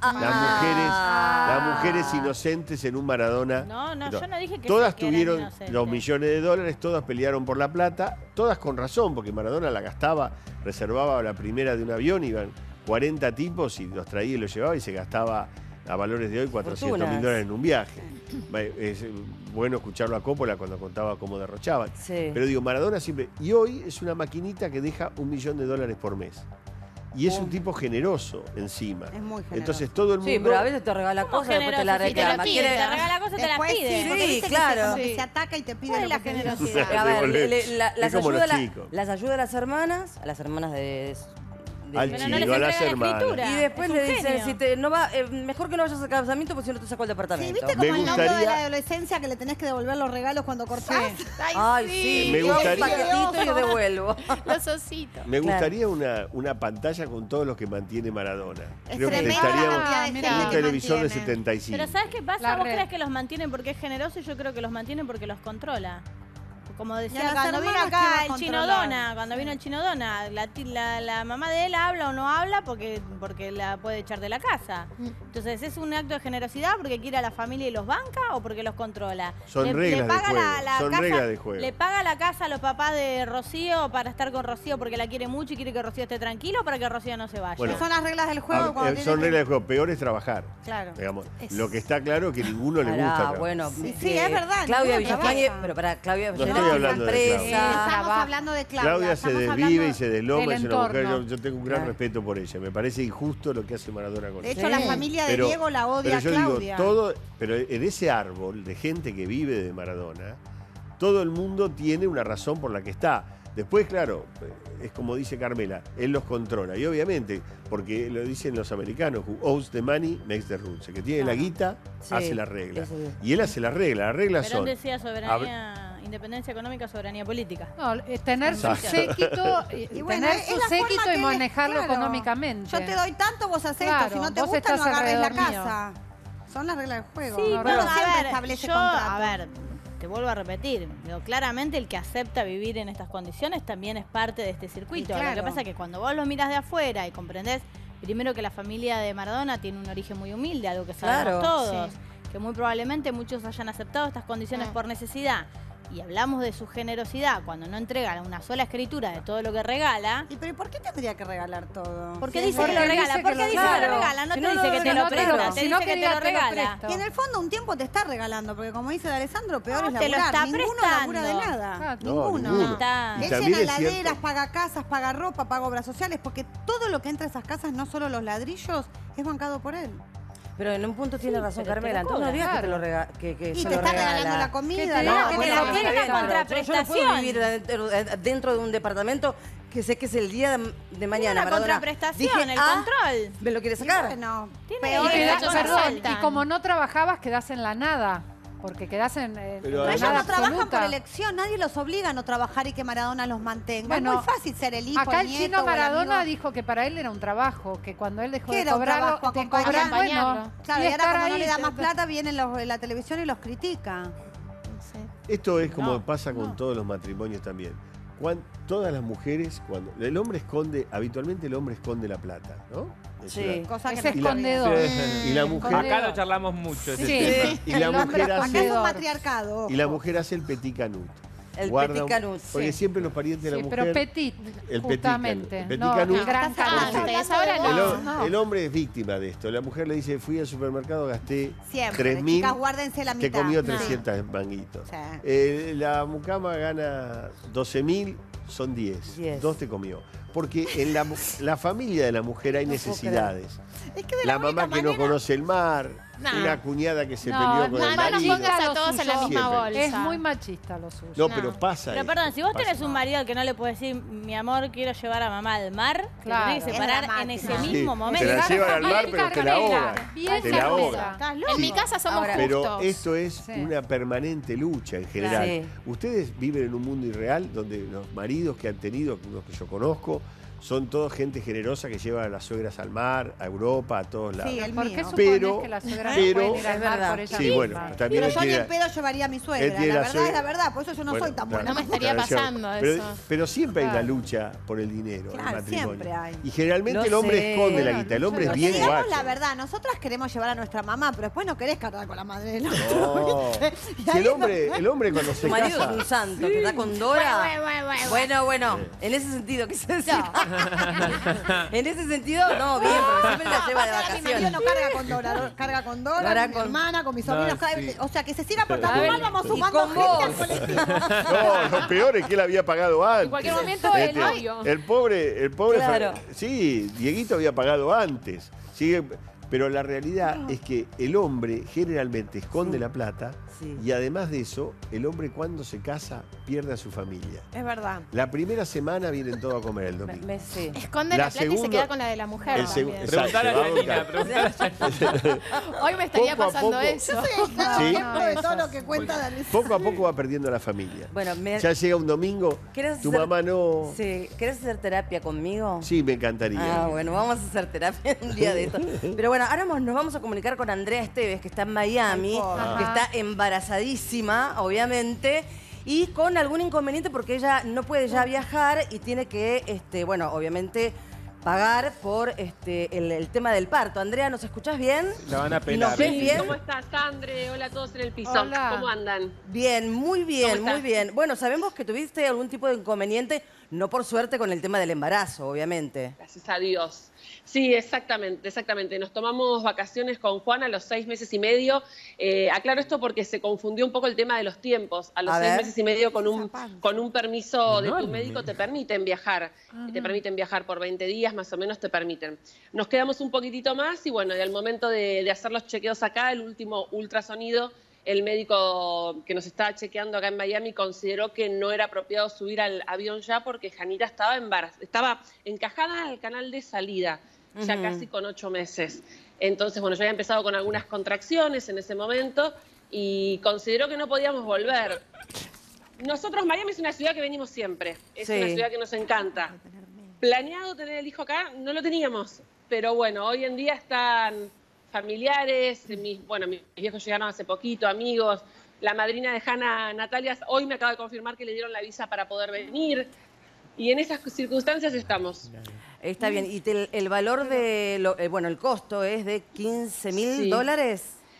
las mujeres inocentes en un Maradona. No, yo no dije que todas que eran tuvieron inocentes. los millones de dólares, todas pelearon por la plata, todas con razón, porque Maradona la gastaba, reservaba la primera de un avión, iban 40 tipos y los traía y los llevaba y se gastaba a valores de hoy $400.000 en un viaje. Es bueno escucharlo a Coppola cuando contaba cómo derrochaban. Sí. Pero digo, Maradona siempre... Y hoy es una maquinita que deja $1 millón por mes. Y es un tipo generoso encima. Es muy generoso. Entonces todo el mundo... Sí, pero a veces te regala cosas y después te la generoso? Si te la reclama. pide, te regala cosas, te las Después pide. sí, porque Sí, viste que claro. como que Sí. se ataca y te pide ¿Cuál lo es la que tenés. generosidad? A ver, Devolver. las Es como los ayudas chicos. las ayuda a las hermanas de Al Pero chico, no les a las entrega la hermanas. escritura. y después Es un le dicen, genio. si te, no va, mejor que no vayas al casamiento porque si no te saco el Sí, departamento. ¿viste Me como el novio de gustaría- la adolescencia que le tenés que devolver los regalos cuando cortás? Ay, sí, Me yo gustaría- un paquetito y yo devuelvo. Los ositos. Me Claro. gustaría una pantalla con todos los que mantiene Maradona. Es Creo que tremenda la estaríamos cantidad de mira, gente un que televisor de mantiene. 75. Pero ¿sabes qué pasa? La ¿Vos red. crees que los mantienen porque es generoso y yo creo que los mantienen porque los controla? Como Y a decía, las cuando vino hermanas, ¿quién acá va a el Chino controlar? Dona, cuando vino el Chino Dona, la mamá de él habla o no habla porque la puede echar de la casa. Entonces, ¿es un acto de generosidad porque quiere a la familia y los banca o porque los controla? Son reglas de paga juego, son casa, reglas de juego. ¿Le paga la casa a los papás de Rocío para estar con Rocío porque la quiere mucho y quiere que Rocío esté tranquilo o para que Rocío no se vaya? Bueno, Son las reglas del juego. cuando son tiene que- reglas de juego. Peor es trabajar. Claro. Digamos. Lo que está claro es que ninguno le gusta. Pará, trabajar. bueno, Sí, es verdad, Claudia ninguno Villafañe, trabaja. pero para Claudia No Villafañe estoy es hablando de empresa. Estamos Trabaja. hablando de Claudia. Claudia se estamos desvive hablando- y se desloma, del es una mujer, entorno. yo tengo un gran Claro. respeto por ella. Me parece injusto lo que hace Maradona con De ella. hecho, la familia de Diego la odia pero a yo Claudia. digo, todo, pero en ese árbol de gente que vive de Maradona, todo el mundo tiene una razón por la que está. Después, claro, es como dice Carmela, él los controla. Y obviamente, porque lo dicen los americanos, who owns the money makes the rules. El que tiene la guita Sí, hace la regla. eso es. Y él hace la regla. Las reglas Perón son... decía soberanía, independencia económica, soberanía política. No, tener su Exacto. séquito, Y bueno, tener es su la forma séquito que y él es, manejarlo claro. económicamente. Yo te doy tanto, vos haces esto. Claro, Si no te vos gusta, no estás agarres la alrededor mío. casa. Son las reglas del juego. Sí, No, pero no a siempre ver, establece yo, contrato. a ver, te vuelvo a repetir, digo, claramente el que acepta vivir en estas condiciones también es parte de este circuito. Y claro. Lo que pasa es que cuando vos lo miras de afuera y comprendés, primero que la familia de Maradona tiene un origen muy humilde, algo que sabemos Claro, todos, que muy probablemente muchos hayan aceptado estas condiciones por necesidad. Y hablamos de su generosidad cuando no entrega una sola escritura de todo lo que regala. ¿Y pero por qué tendría que regalar todo? ¿Por qué Sí, dice que lo porque regala? dice ¿Por que qué lo dice que lo regala. regala? No Si te no, dice que no, te no, lo presta, claro. te Si no, dice que te diga, lo te lo regala. presto. Y en el fondo un tiempo te está regalando, porque como dice de Alessandro, peor No, es te lo laburar. está Ninguno prestando. labura de nada. Ah, No, ninguno. ninguno. Está. Y Él también llena es cierto- laderas, paga casas, paga ropa, paga obras sociales, porque todo lo que entra a esas casas, no solo los ladrillos, es bancado por él. Pero en un punto tiene razón pero te Carmela. lo Entonces no digas que cobra. te lo regala. Que Y se te lo está regala. regalando la comida, te ¿no? diga que Bueno, te lo pero- quiere la Está bien, pero contraprestación. Yo no puedo vivir dentro de un departamento que sé que es el día de mañana. Una Maradona. contraprestación, Dije, el "Ah, control. ¿me lo quiere Y sacar? bueno, Tiene peor Y, es derechos la quedás- cosa. perdón, y como no trabajabas, quedás en la nada. Porque quedás en Pero la Pero además- ellos nada no trabajan absoluta. por elección, nadie los obliga a no trabajar y que Maradona los mantenga. Bueno, es muy fácil ser el hijo, Acá el nieto chino o el Maradona amigo. dijo que para él era un trabajo, que cuando él dejó ¿Qué de era un cobrarlo, trabajo? de Acompañarlo. cobrar, bueno, Claro, y ahora estar como no ahí, le da más plata, vienen los de la televisión y los critica. Esto es como No, pasa con todos los matrimonios también. Todas las mujeres, cuando el hombre esconde, habitualmente el hombre esconde la plata, ¿no? Sí. Cosa que es no- escondedor. Y la mujer, Acá lo charlamos mucho. ese Sí. tema. y la El hombre mujer Acá es un hace, matriarcado. y la ojo. mujer hace el petit canut. El Guarda petit un- canut, Porque sí. siempre los parientes de la Sí, mujer. pero petit, el justamente. petit canut. No, El petit el gran canut. canut. Antes, ahora El, no. ho- No. el hombre es víctima de esto. La mujer le dice, fui al supermercado, gasté Siempre. 3.000, Chicas, guárdense la te mitad. comió Sí. 300 manguitos. Sí. La mucama gana 12.000, son 10. 10. 2 te comió. Porque en la familia de la mujer hay No puedo necesidades. Es que de La única mamá que no manera- conoce el mar, una cuñada que se No, peleó con no, el no nos marido. pongas a todos en la misma Siempre. bolsa. Es muy machista lo suyo. No, pero pasa Pero eso, perdón, si vos pasa. tenés un marido al que no le puedes decir, mi amor, quiero llevar a mamá al mar, Claro. te tenés que Es separar en dramático. ese Sí, mismo momento. te la llevan al mar, pero te la ahogan. Bien Te la carnera. ahogan. Estás loco. En mi casa somos Ahora, Pero justos. esto es Sí. una permanente lucha en general. Sí. Ustedes viven en un mundo irreal donde los maridos que han tenido, los que yo conozco, son todos gente generosa que lleva a las suegras al mar, a Europa, a todos lados. Sí, el ¿Por mío. qué suponés Pero- que las suegras pero- no pueden ir al Es mar verdad. por ella Sí, misma? bueno, también Pero él yo ni tiene- en pedo llevaría a mi él suegra. tiene La la verdad suegra- es la verdad, por eso yo no Bueno, soy tan claro, buena. No me estaría claro, pasando pero, eso. pero siempre hay Claro. una lucha por el dinero en Claro, el matrimonio. siempre hay. Y generalmente Lo el hombre sé. esconde la guita, el hombre es Lo bien Digamos guacho. la verdad, nosotras queremos llevar a nuestra mamá, pero después no querés cargar con la madre del otro. No. Y Si ahí el hombre cuando Tu se marido casa... es un santo, que está con Dora. Bueno, Sí. en ese sentido quise decir. En ese sentido, no, bien, porque siempre la lleva de Aparte, ahora mi marido vacaciones. no carga con Dora, carga con Dora, Carga con mi con- hermana, con mis sobrinos. sí. O sea, que se siga portando A ver, mal, vamos y sumando con gente vos. al colectivo. No, lo peor es que él había pagado antes. En cualquier momento el novio. El pobre, Claro. sí, Dieguito había pagado antes. Sigue, pero la realidad es que el hombre generalmente esconde la plata Sí. y además de eso, el hombre cuando se casa pierde a su familia. Es verdad. La primera semana vienen todos a comer el domingo. Sí. Esconde La la plata y se segunda- queda con la de la mujer el segu- también. Exacto, Preguntale a va a Janina, buscar. preguntale a Janina. Hoy me estaría Poco a pasando poco- eso. Sí. Ejemplo de todo lo que cuenta Dani. Poco a poco va perdiendo la familia. Bueno, Ya llega un domingo, ¿querés tu hacer- mamá no... Sí. ¿Querés hacer terapia conmigo? Sí, me encantaría. Ah, bueno, vamos a hacer terapia un día de esto. Pero bueno, ahora nos vamos a comunicar con Andrea Esteves, que está en Miami, Ay, pobre. que está embarazadísima, obviamente, y con algún inconveniente porque ella no puede ya viajar y tiene que, bueno, obviamente pagar por el tema del parto. Andrea, ¿nos escuchás bien? La van a ¿Y nos pelar. ves bien? ¿Cómo estás, Sandre? Hola a todos en el piso. Hola. ¿Cómo andan? Bien, muy bien, ¿Cómo muy estás? bien. Bueno, sabemos que tuviste algún tipo de inconveniente, no por suerte con el tema del embarazo, obviamente. Gracias a Dios. Sí, exactamente, exactamente. Nos tomamos vacaciones con Juan a los 6 meses y medio. Aclaro esto porque se confundió un poco el tema de los tiempos. A los A 6 ver. meses y medio con un permiso de tu Enorme. médico te permiten viajar. Te permiten viajar por 20 días, más o menos te permiten. Nos quedamos un poquitito más y bueno, y al momento de hacer los chequeos acá, el último ultrasonido, el médico que nos estaba chequeando acá en Miami consideró que no era apropiado subir al avión ya porque Janita estaba estaba encajada al canal de salida, ya casi con 8 meses. Entonces, bueno, yo había empezado con algunas contracciones en ese momento y consideró que no podíamos volver. Nosotros, Miami es una ciudad que venimos siempre, es Sí. una ciudad que nos encanta. Planeado tener el hijo acá, no lo teníamos, pero bueno, hoy en día están familiares, mis viejos llegaron hace poquito, amigos, la madrina de Hanna, Natalia, hoy me acaba de confirmar que le dieron la visa para poder venir y en esas circunstancias estamos. Está bien. ¿Y el valor de, el costo es de $15.000?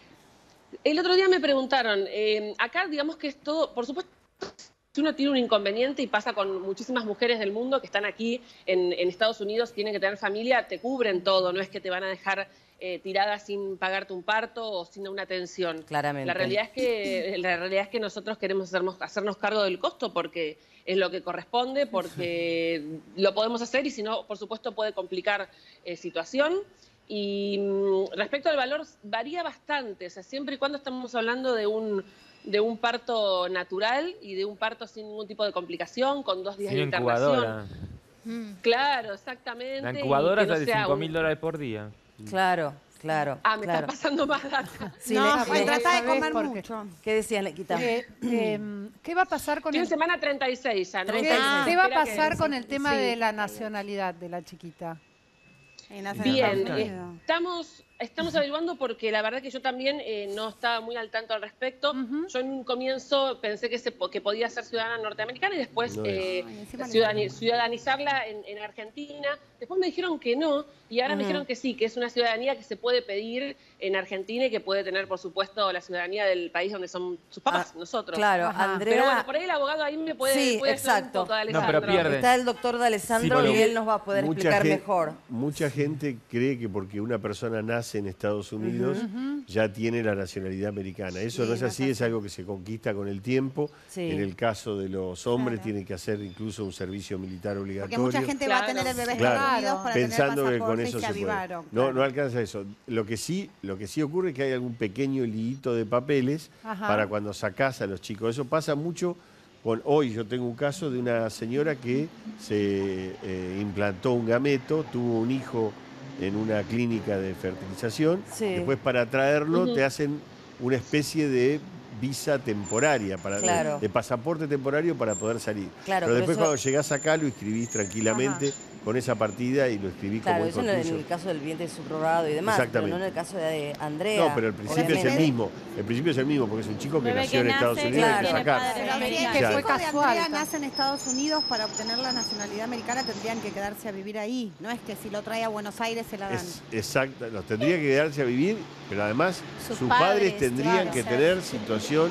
El otro día me preguntaron, acá digamos que es todo, por supuesto, si uno tiene un inconveniente y pasa con muchísimas mujeres del mundo que están aquí en Estados Unidos, tienen que tener familia, te cubren todo, no es que te van a dejar tirada sin pagarte un parto o sin una atención. Claramente. La realidad es que nosotros queremos hacernos cargo del costo porque es lo que corresponde, porque lo podemos hacer y si no, por supuesto, puede complicar situación. Y respecto al valor, varía bastante, o sea, siempre y cuando estamos hablando de un parto natural y de un parto sin ningún tipo de complicación, con 2 días Sin de internación. incubadora. Claro, exactamente. La y incubadora que no es de sea $5.000 por día. Claro, claro. Ah, me claro. está pasando más data. Sí, No, le- pues trata de comer porque- mucho. ¿Qué decías, Lequita? ¿Qué va a pasar con Estoy en el, semana 36 ya, ¿no? 36. ¿qué va a Espera que- pasar con el tema sí. de la nacionalidad de la chiquita? Bien, estamos averiguando porque la verdad que yo también no estaba muy al tanto al respecto. Yo en un comienzo pensé que podía ser ciudadana norteamericana y después No ciudadanizarla en Argentina. Después me dijeron que no y ahora me dijeron que sí, que es una ciudadanía que se puede pedir en Argentina y que puede tener, por supuesto, la ciudadanía del país donde son sus papás, nosotros. Claro, Ajá. Andrea. Pero bueno, por ahí el abogado ahí me puede, Sí, puede ayudar exacto. un poco, No, Alessandro. pero pierde. Está el doctor D'Alessandro Sí, y porque él nos va a poder Mucha explicar gente- mejor. Mucha gente cree que porque una persona nace nace en Estados Unidos ya tiene la nacionalidad americana. Eso no es así, es algo que se conquista con el tiempo. Sí. En el caso de los hombres tienen que hacer incluso un servicio militar obligatorio. Porque mucha gente va a tener el bebé en Estados Unidos para pensando tener que con pasaporte y eso se se puede. avivaron. No alcanza eso. Lo que sí ocurre es que hay algún pequeño liito de papeles para cuando sacás a los chicos. Eso pasa mucho. Hoy yo tengo un caso de una señora que se implantó un gameto, tuvo un hijo en una clínica de fertilización. Después para traerlo te hacen una especie de visa temporaria, de pasaporte temporario para poder salir. Claro, pero después eso... cuando llegás acá lo inscribís tranquilamente con esa partida y lo escribís como hijo eso tuyo. en el caso del vientre subrogado y demás, pero no en el caso de Andrea. No, pero el principio es el mismo. El principio es el mismo porque es un chico que nació en Estados Unidos y hay que sacar. Si el hijo de Andrea nace en Estados Unidos, para obtener la nacionalidad americana tendrían que quedarse a vivir ahí. No es que si lo trae a Buenos Aires se la dan. Exacto, los tendría que quedarse a vivir, pero además sus padres tendrían que tener situación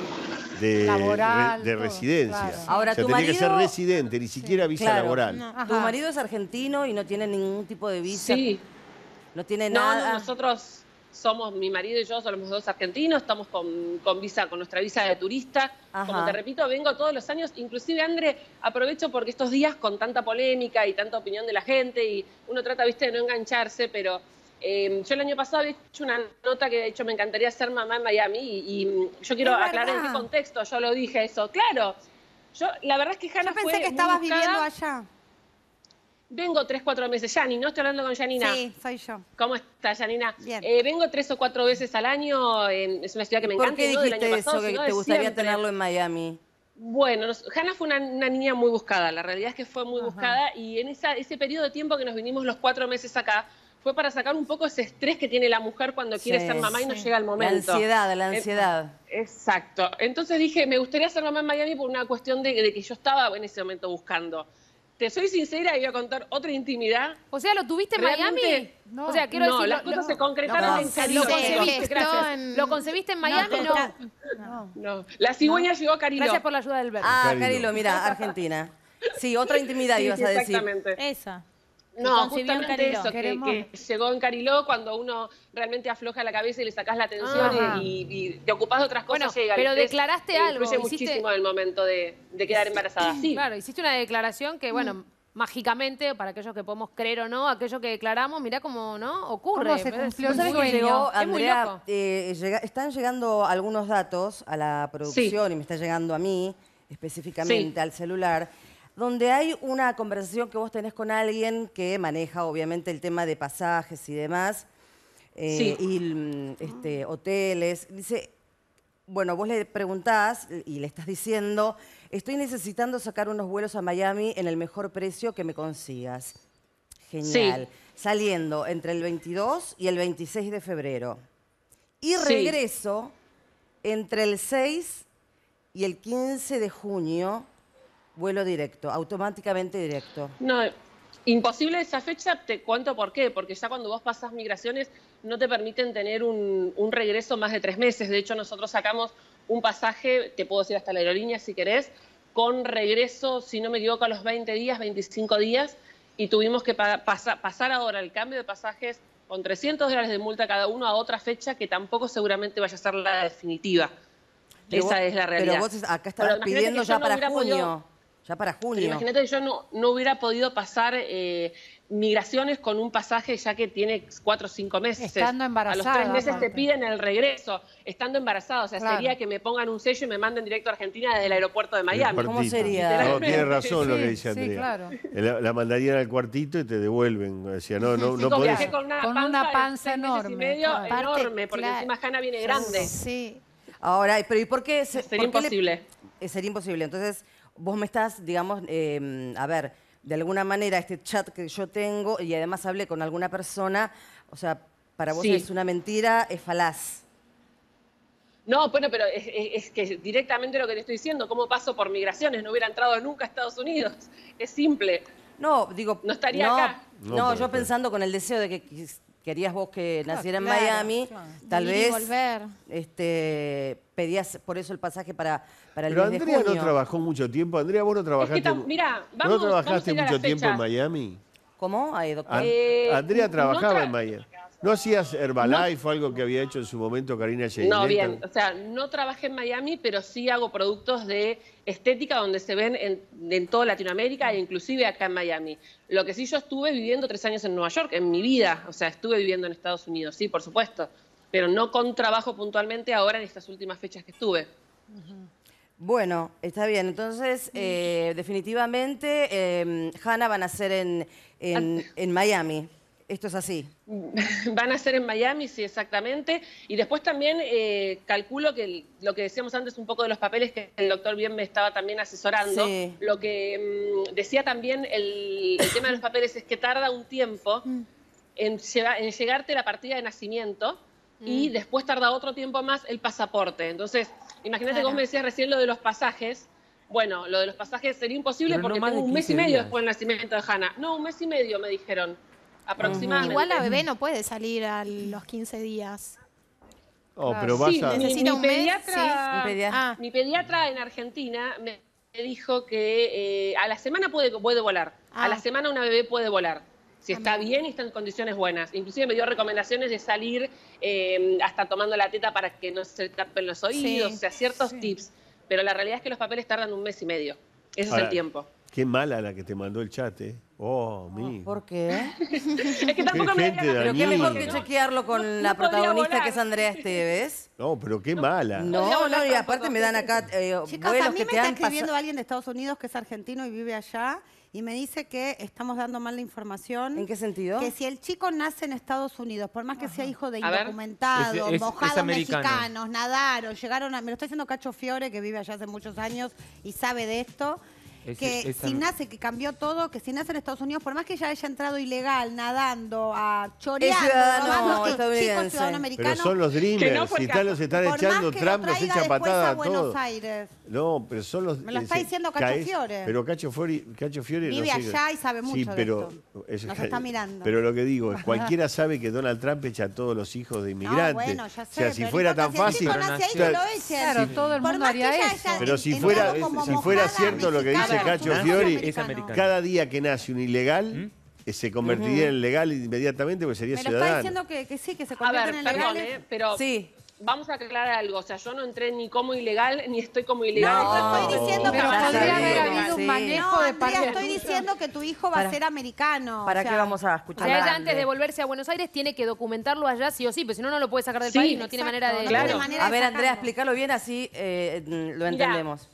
de residencia. Claro. Ahora, tendría que ser residente, ni siquiera visa laboral. Tu marido es argentino y no tiene ningún tipo de visa. Sí. No tiene nada. No, nosotros somos, mi marido y yo somos dos argentinos, estamos con visa, con nuestra visa de turista. Como te repito, vengo todos los años. Inclusive, André, aprovecho porque estos días con tanta polémica y tanta opinión de la gente, y uno trata, viste, de no engancharse, pero yo el año pasado había hecho una nota que de hecho me encantaría ser mamá en Miami y yo quiero aclarar en qué contexto yo lo dije eso. Claro, la verdad es que Hanna fue Yo pensé que estabas viviendo allá. Vengo 3 o 4 meses. Yani, ¿no? Estoy hablando con Yanina. Sí, soy yo. ¿Cómo estás, Yanina? Bien. Vengo 3 o 4 veces al año. Es una ciudad que me encanta. ¿Por qué y no del dijiste año eso, pasado, que sino te de gustaría siempre. tenerlo en Miami? Bueno, Hanna fue una niña muy buscada. La realidad es que fue muy buscada. Y en ese periodo de tiempo que nos vinimos los 4 meses acá, fue para sacar un poco ese estrés que tiene la mujer cuando quiere ser mamá y no llega el momento. La ansiedad. Exacto. Entonces dije, me gustaría ser mamá en Miami por una cuestión de que yo estaba en ese momento buscando. Te soy sincera y voy a contar otra intimidad. O sea, ¿lo tuviste en Miami? No, o sea, quiero decir, las cosas se concretaron en Cariló. ¿Lo concebiste en Miami? No. La cigüeña llegó a Cariló. Gracias por la ayuda del verbo. Cariló, mira, Argentina. Sí, otra intimidad ibas a decir. Exactamente. Esa. No, justamente eso, que llegó en Cariló cuando uno realmente afloja la cabeza y le sacás la atención y te ocupás de otras cosas. Bueno, pero declaraste algo. Influye muchísimo el momento de quedar embarazada. Sí. Claro, hiciste una declaración que, bueno, mágicamente, para aquellos que podemos creer o no, aquello que declaramos, mirá cómo no ocurre. ¿Cómo se cumplió el sueño? Llegó, Andrea, están llegando algunos datos a la producción y me está llegando a mí, específicamente al celular, donde hay una conversación que vos tenés con alguien que maneja, obviamente, el tema de pasajes y demás, y hoteles. Dice, bueno, vos le preguntás y le estás diciendo, estoy necesitando sacar unos vuelos a Miami en el mejor precio que me consigas. Genial. Saliendo entre el 22 y el 26 de febrero. Y regreso entre el 6 y el 15 de junio. Vuelo directo, automáticamente directo. No, imposible esa fecha, te cuento por qué. Porque ya cuando vos pasás migraciones no te permiten tener un regreso más de 3 meses. De hecho, nosotros sacamos un pasaje, te puedo decir hasta la aerolínea si querés, con regreso, si no me equivoco, a los 20 días, 25 días. Y tuvimos que pasar ahora el cambio de pasajes con $300 de multa cada uno a otra fecha que tampoco seguramente vaya a ser la definitiva. Pero esa es la realidad. Pero vos acá estabas pidiendo ya para junio. Ya para junio. Imagínate que yo no hubiera podido pasar migraciones con un pasaje ya que tiene 4 o 5 meses. Estando embarazada. A los 3 meses te piden el regreso, estando embarazada. O sea, sería que me pongan un sello y me manden directo a Argentina desde el aeropuerto de Miami. ¿Cómo sería? No, tiene razón lo que dice Andrea. Sí, claro. La mandarían al cuartito y te devuelven. Decía, no podés. Con una panza enorme. Y medio, enorme, porque encima Hanna viene grande. Sí. Ahora, pero ¿y por qué? Sería imposible. Sería imposible. Entonces, vos me estás, digamos, a ver, de alguna manera este chat que yo tengo y además hablé con alguna persona, o sea, para vos es una mentira, es falaz. No, bueno, pero es que directamente lo que te estoy diciendo, ¿cómo paso por migraciones? No hubiera entrado nunca a Estados Unidos. Es simple. No, digo... No estaría acá. No, yo pensando con el deseo de que querías vos que naciera en Miami, tal vez pedías por eso el pasaje para el mes de junio. Pero Andrea no trabajó mucho tiempo. Andrea, vos no trabajaste, ¿no trabajaste mucho tiempo en Miami? ¿Cómo? Ay, doctor. Andrea trabajaba en Miami. ¿No hacías Herbalife o algo que había hecho en su momento Karina Sheileta? No, bien. O sea, no trabajé en Miami, pero sí hago productos de estética donde se ven en toda Latinoamérica e inclusive acá en Miami. Lo que sí, yo estuve viviendo 3 años en Nueva York, en mi vida. O sea, estuve viviendo en Estados Unidos, sí, por supuesto. Pero no con trabajo puntualmente ahora en estas últimas fechas que estuve. Bueno, está bien. Entonces, definitivamente, Hanna van a ser en Miami. Esto es así. Van a ser en Miami, sí, exactamente. Y después también calculo que lo que decíamos antes un poco de los papeles, que el doctor bien me estaba también asesorando, Sí. lo que decía también el tema de los papeles es que tarda un tiempo en llegarte la partida de nacimiento y después tarda otro tiempo más el pasaporte. Entonces, imagínate que vos me decías recién lo de los pasajes. Bueno, lo de los pasajes sería imposible Pero no porque más tengo de un mes y 15 medio días. después del nacimiento de Hanna. No, un mes y medio me dijeron. Aproximadamente. Igual la bebé no puede salir a los 15 días. Oh, pero vas Sí, a... Necesita un mes, pediatra, mi pediatra en Argentina me dijo que a la semana puede volar. A la semana una bebé puede volar. Si está bien y está en condiciones buenas. Inclusive me dio recomendaciones de salir hasta tomando la teta para que no se tapen los oídos, o sea, ciertos tips. Pero la realidad es que los papeles tardan un mes y medio. Ese es Ahora, el tiempo. Qué mala la que te mandó el chat, ¿eh? Oh, mi. ¿Por qué? Es que tampoco me gente Pero qué mejor que dañina. chequearlo con la podría protagonista volar. que es Andrea Esteves. No, pero qué mala. No, no, y aparte me dan acá Chicos, a vuelos mí que me te está han escribiendo pasado. alguien de Estados Unidos que es argentino y vive allá y me dice que estamos dando mal la información. ¿En qué sentido? Que si el chico nace en Estados Unidos, por más que sea hijo de A ver. indocumentados, Es mojados americano. mexicanos, nadaron, llegaron a... Me lo está diciendo Cacho Fiore, que vive allá hace muchos años y sabe de esto. Que si nace, que cambió todo, que si nace en Estados Unidos, por más que ya haya entrado ilegal, nadando, choreando, Es ciudadano robando, el chico es estadounidense. ciudadano americano. Pero son los Dreamers, Que no fue si el tal caso. los están Por echando, más que Trump lo los traiga echa después patada a a Buenos todos. Aires. No, pero son los... Me lo está diciendo Cacho Fiore. Pero Cacho Fiore Vive no sé. allá y sabe mucho Sí, de pero esto. Nos está mirando. Pero lo que digo es, cualquiera sabe que Donald Trump echa a todos los hijos de inmigrantes. bueno, ya O sea, sé, si pero fuera no tan importa, si el fácil... chico nace ahí, o sea, que lo echen. Claro, todo el Por mundo más que haría ya eso. haya pero si entrado fuera, como si fuera mojada cierto lo que dice mexicana, Cacho ciudadano Fiori, es americano. cada día que nace un ilegal se convertiría en legal inmediatamente porque sería Me lo está ciudadano. diciendo que sí, que se A convierten ver, en perdón, legales. pero Sí. vamos a aclarar algo. O sea, yo no entré ni como ilegal ni estoy como ilegal. No, estoy diciendo que Pero va a ser podría haber legal. habido un Sí. manejo No, de Andrea, parte estoy tuya. diciendo que tu hijo va Para- a ser americano. ¿Para o sea, qué vamos a escuchar? O sea, ella antes de volverse a Buenos Aires tiene que documentarlo allá sí o sí, porque si no, no lo puede sacar del Sí, país, no tiene exacto, manera de... no Claro. tiene manera A de ver, sacarlo. Andrea, explícalo bien, así lo entendemos.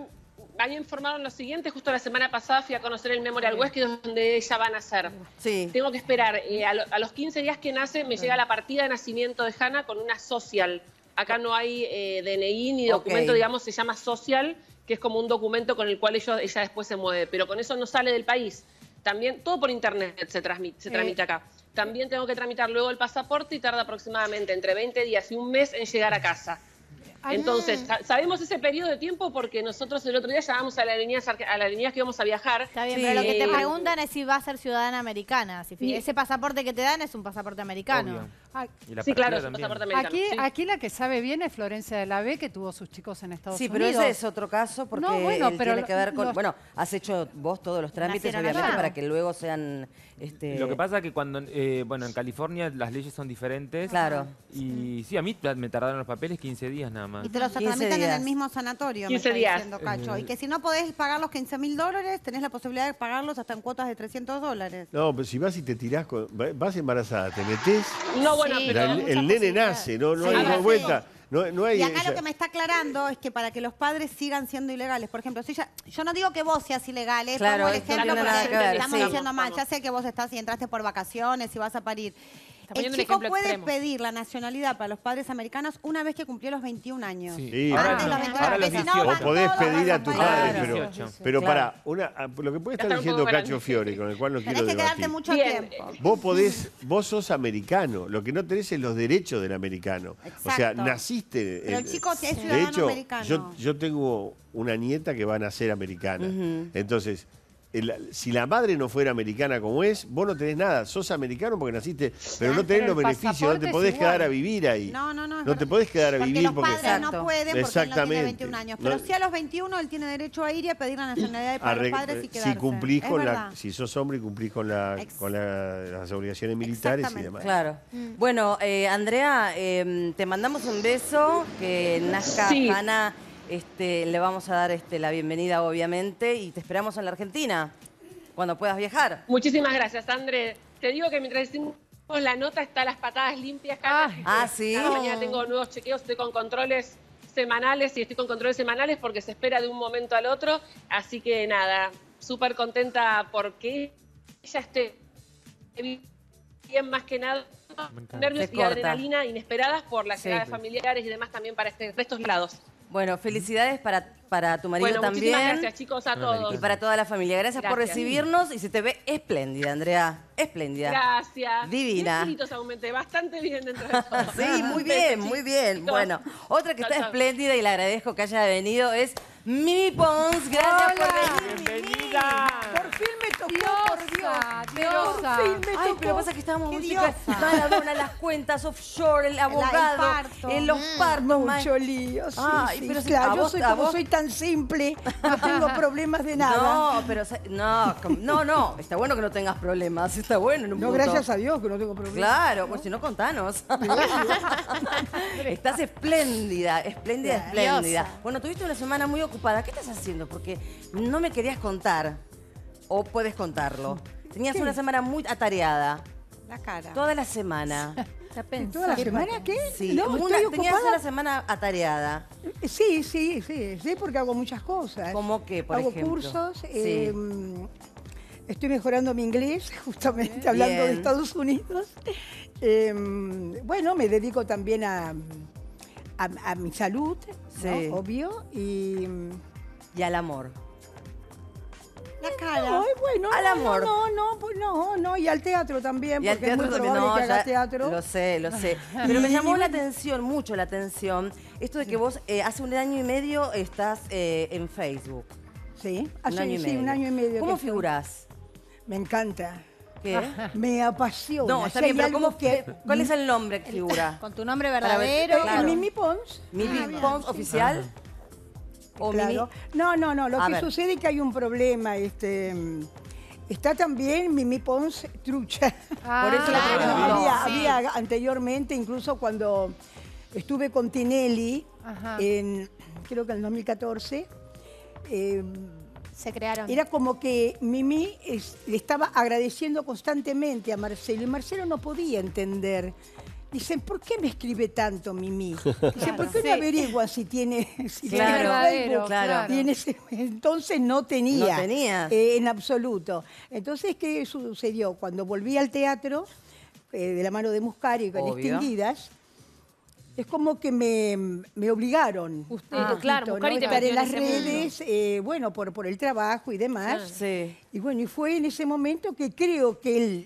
A mí me informaron lo siguiente, justo la semana pasada fui a conocer el Memorial West, que es donde ella va a nacer. Sí. Tengo que esperar, a los 15 días que nace me llega la partida de nacimiento de Hanna con una social. Acá no hay DNI ni documento, Ok. digamos, se llama social, que es como un documento con el cual ella después se mueve, pero con eso no sale del país. También, todo por internet se tramita acá. También tengo que tramitar luego el pasaporte y tarda aproximadamente entre 20 días y un mes en llegar a casa. Entonces, sabemos ese periodo de tiempo porque nosotros el otro día llamamos a la línea que íbamos a viajar. Está bien, Sí. pero lo que te preguntan es si va a ser ciudadana americana. Si Sí. ese pasaporte que te dan es un pasaporte americano. Obvio. Ah, Y la Sí, claro, partida es un también. pasaporte americano. Aquí, sí. aquí la que sabe bien es Florencia de la B, que tuvo sus chicos en Estados Sí, Unidos. pero ese es otro caso porque No, bueno, él pero tiene que ver con... los- Bueno, has hecho vos todos los trámites, Nacieron obviamente, allá. para que luego sean... Lo que pasa es que cuando, bueno, en California las leyes son diferentes. Claro. Y sí, a mí me tardaron los papeles 15 días nada más. Y te los 15 tramitan en días. el mismo sanatorio, me 15 está días. diciendo Cacho. Y que si no podés pagar los $15.000, tenés la posibilidad de pagarlos hasta en cuotas de $300. No, pero si vas y te tirás, vas embarazada, te metés, No, bueno, Sí, pero... el nene nace, no Sí, hay sí. vuelta. No hay, Y acá o sea, lo que me está aclarando es que para que los padres sigan siendo ilegales, por ejemplo, si yo no digo que vos seas ilegal, Claro, pongo el esto no ejemplo tiene porque nada que ver, estamos sí. diciendo mal, Vamos. ya sé que vos estás y entraste por vacaciones y vas a parir. Está El poniendo un chico ejemplo puede extremo. pedir la nacionalidad para los padres americanos una vez que cumplió los 21 años. Sí. Sí, Ahora Antes no. de los 21, Ahora los porque si no 18. van o podés todos pedir a los tu países. padre, Claro. pero, 18. pero Claro. lo que puede Ya estar está un diciendo poco Cacho grande. Fiore, con el cual no Tenés quiero que quedarte debatir. mucho Bien, tiempo. Vos sos americano, lo que no tenés es los derechos del americano. O sea, Exacto. naciste... Pero el chico es de ciudadano hecho, americano. yo tengo una nieta que va a nacer americana. Entonces, si la madre no fuera americana como es, vos no tenés nada. Sos americano porque naciste, pero no tenés los beneficios, no te podés quedar a vivir ahí. No te podés quedar a vivir porque los padres no pueden porque él no tiene 21 años. Pero No. sí a los 21 él tiene derecho a ir y a pedir la nacionalidad para los padres y quedarse. Si cumplís con verdad. si sos hombre y cumplís con las obligaciones militares y demás. Claro. Bueno, Andrea, te mandamos un beso, que nazca Sí. Hanna, le vamos a dar la bienvenida, obviamente, y te esperamos en la Argentina, cuando puedas viajar. Muchísimas gracias, André. Te digo que mientras hicimos la nota está las patadas limpias. ¿sí? Cada mañana tengo nuevos chequeos, estoy con controles semanales porque se espera de un momento al otro. Así que nada, súper contenta porque ella esté bien más que nada. Nervios Se y corta. adrenalina inesperadas por la Sí. llegada de familiares y demás también para estos lados. Bueno, felicidades para tu marido Bueno, también. muchísimas gracias, chicos, a todos. Y para toda la familia. Gracias por Gracias. recibirnos y se te ve espléndida, Andrea. Espléndida. Gracias. Divina. 10 kilitos aumenté, bastante bien dentro de todo. Sí, muy bien, muy bien. Bueno, otra que está espléndida y le agradezco que haya venido es Mimi Pons. Gracias por venir. ¡Bienvenida! Por fin me tocó, por Dios. Diosa. Por fin me Ay, tocó. pero pasa que estábamos ¡Qué música, diosa! Maradona, las cuentas, offshore, el abogado, parto. los partos. Mucho lío, sí, Ay, sí, pero si claro, a yo vos- soy a como vos- soy tan simple, no tengo problemas de nada. No, pero no, está bueno que no tengas problemas, está bueno en un No, punto. gracias a Dios que no tengo problemas. Claro, pues si no, contanos. Estás espléndida, espléndida, Diosa. espléndida. Bueno, tuviste una semana muy ocupada. ¿Qué estás haciendo? Porque no me querías contar. ¿O puedes contarlo? Tenías una semana muy atareada. La cara. Toda la semana. ¿Toda la semana qué? Sí, No, estoy tenías ocupada. una semana atareada. Sí, porque hago muchas cosas. ¿Cómo qué, por hago ejemplo? cursos, Sí. estoy mejorando mi inglés, justamente hablando de Bien. Estados Unidos. Bueno, me dedico también a mi salud, Sí. ¿no? Obvio, y al amor. La cara. No, bueno, Al amor. No, y al teatro también, Y al porque es teatro muy también, probable no, que haga ya teatro. lo sé. Pero me Y llamó la bueno. atención, mucho la atención, esto de que vos hace 1 año y medio estás en Facebook. Sí, Un año y medio. un año y medio. ¿Cómo que estoy. figurás? Me encanta. ¿Qué? Me apasiona. No, está Si bien, hay pero algo ¿cuál es el nombre que figura? Con tu nombre Para ver- verdadero. claro. Mimi Pons. ¿Mimi Pons oficial? ¿O Claro. Mimi? No. Lo A que ver. sucede es que hay un problema. Está también Mimi Pons trucha. Por eso la Claro, pregunto. había anteriormente, incluso cuando estuve con Tinelli, creo que en el 2014, Se crearon. era como que Mimi le estaba agradeciendo constantemente a Marcelo y Marcelo no podía entender. Dicen, ¿por qué me escribe tanto Mimi? Dicen, ¿por qué Sí. no averiguan si tiene Claro, Facebook? claro. Tiene entonces no tenía. No tenía. En absoluto. Entonces, ¿qué sucedió? Cuando volví al teatro, de la mano de Muscari con Obvio. Extinguidas, es como que me obligaron Usted, un claro, poquito, Muscari ¿no? te Estar metió en en las ese redes, bueno, por el trabajo y demás. Sí. Y bueno, y fue en ese momento que creo que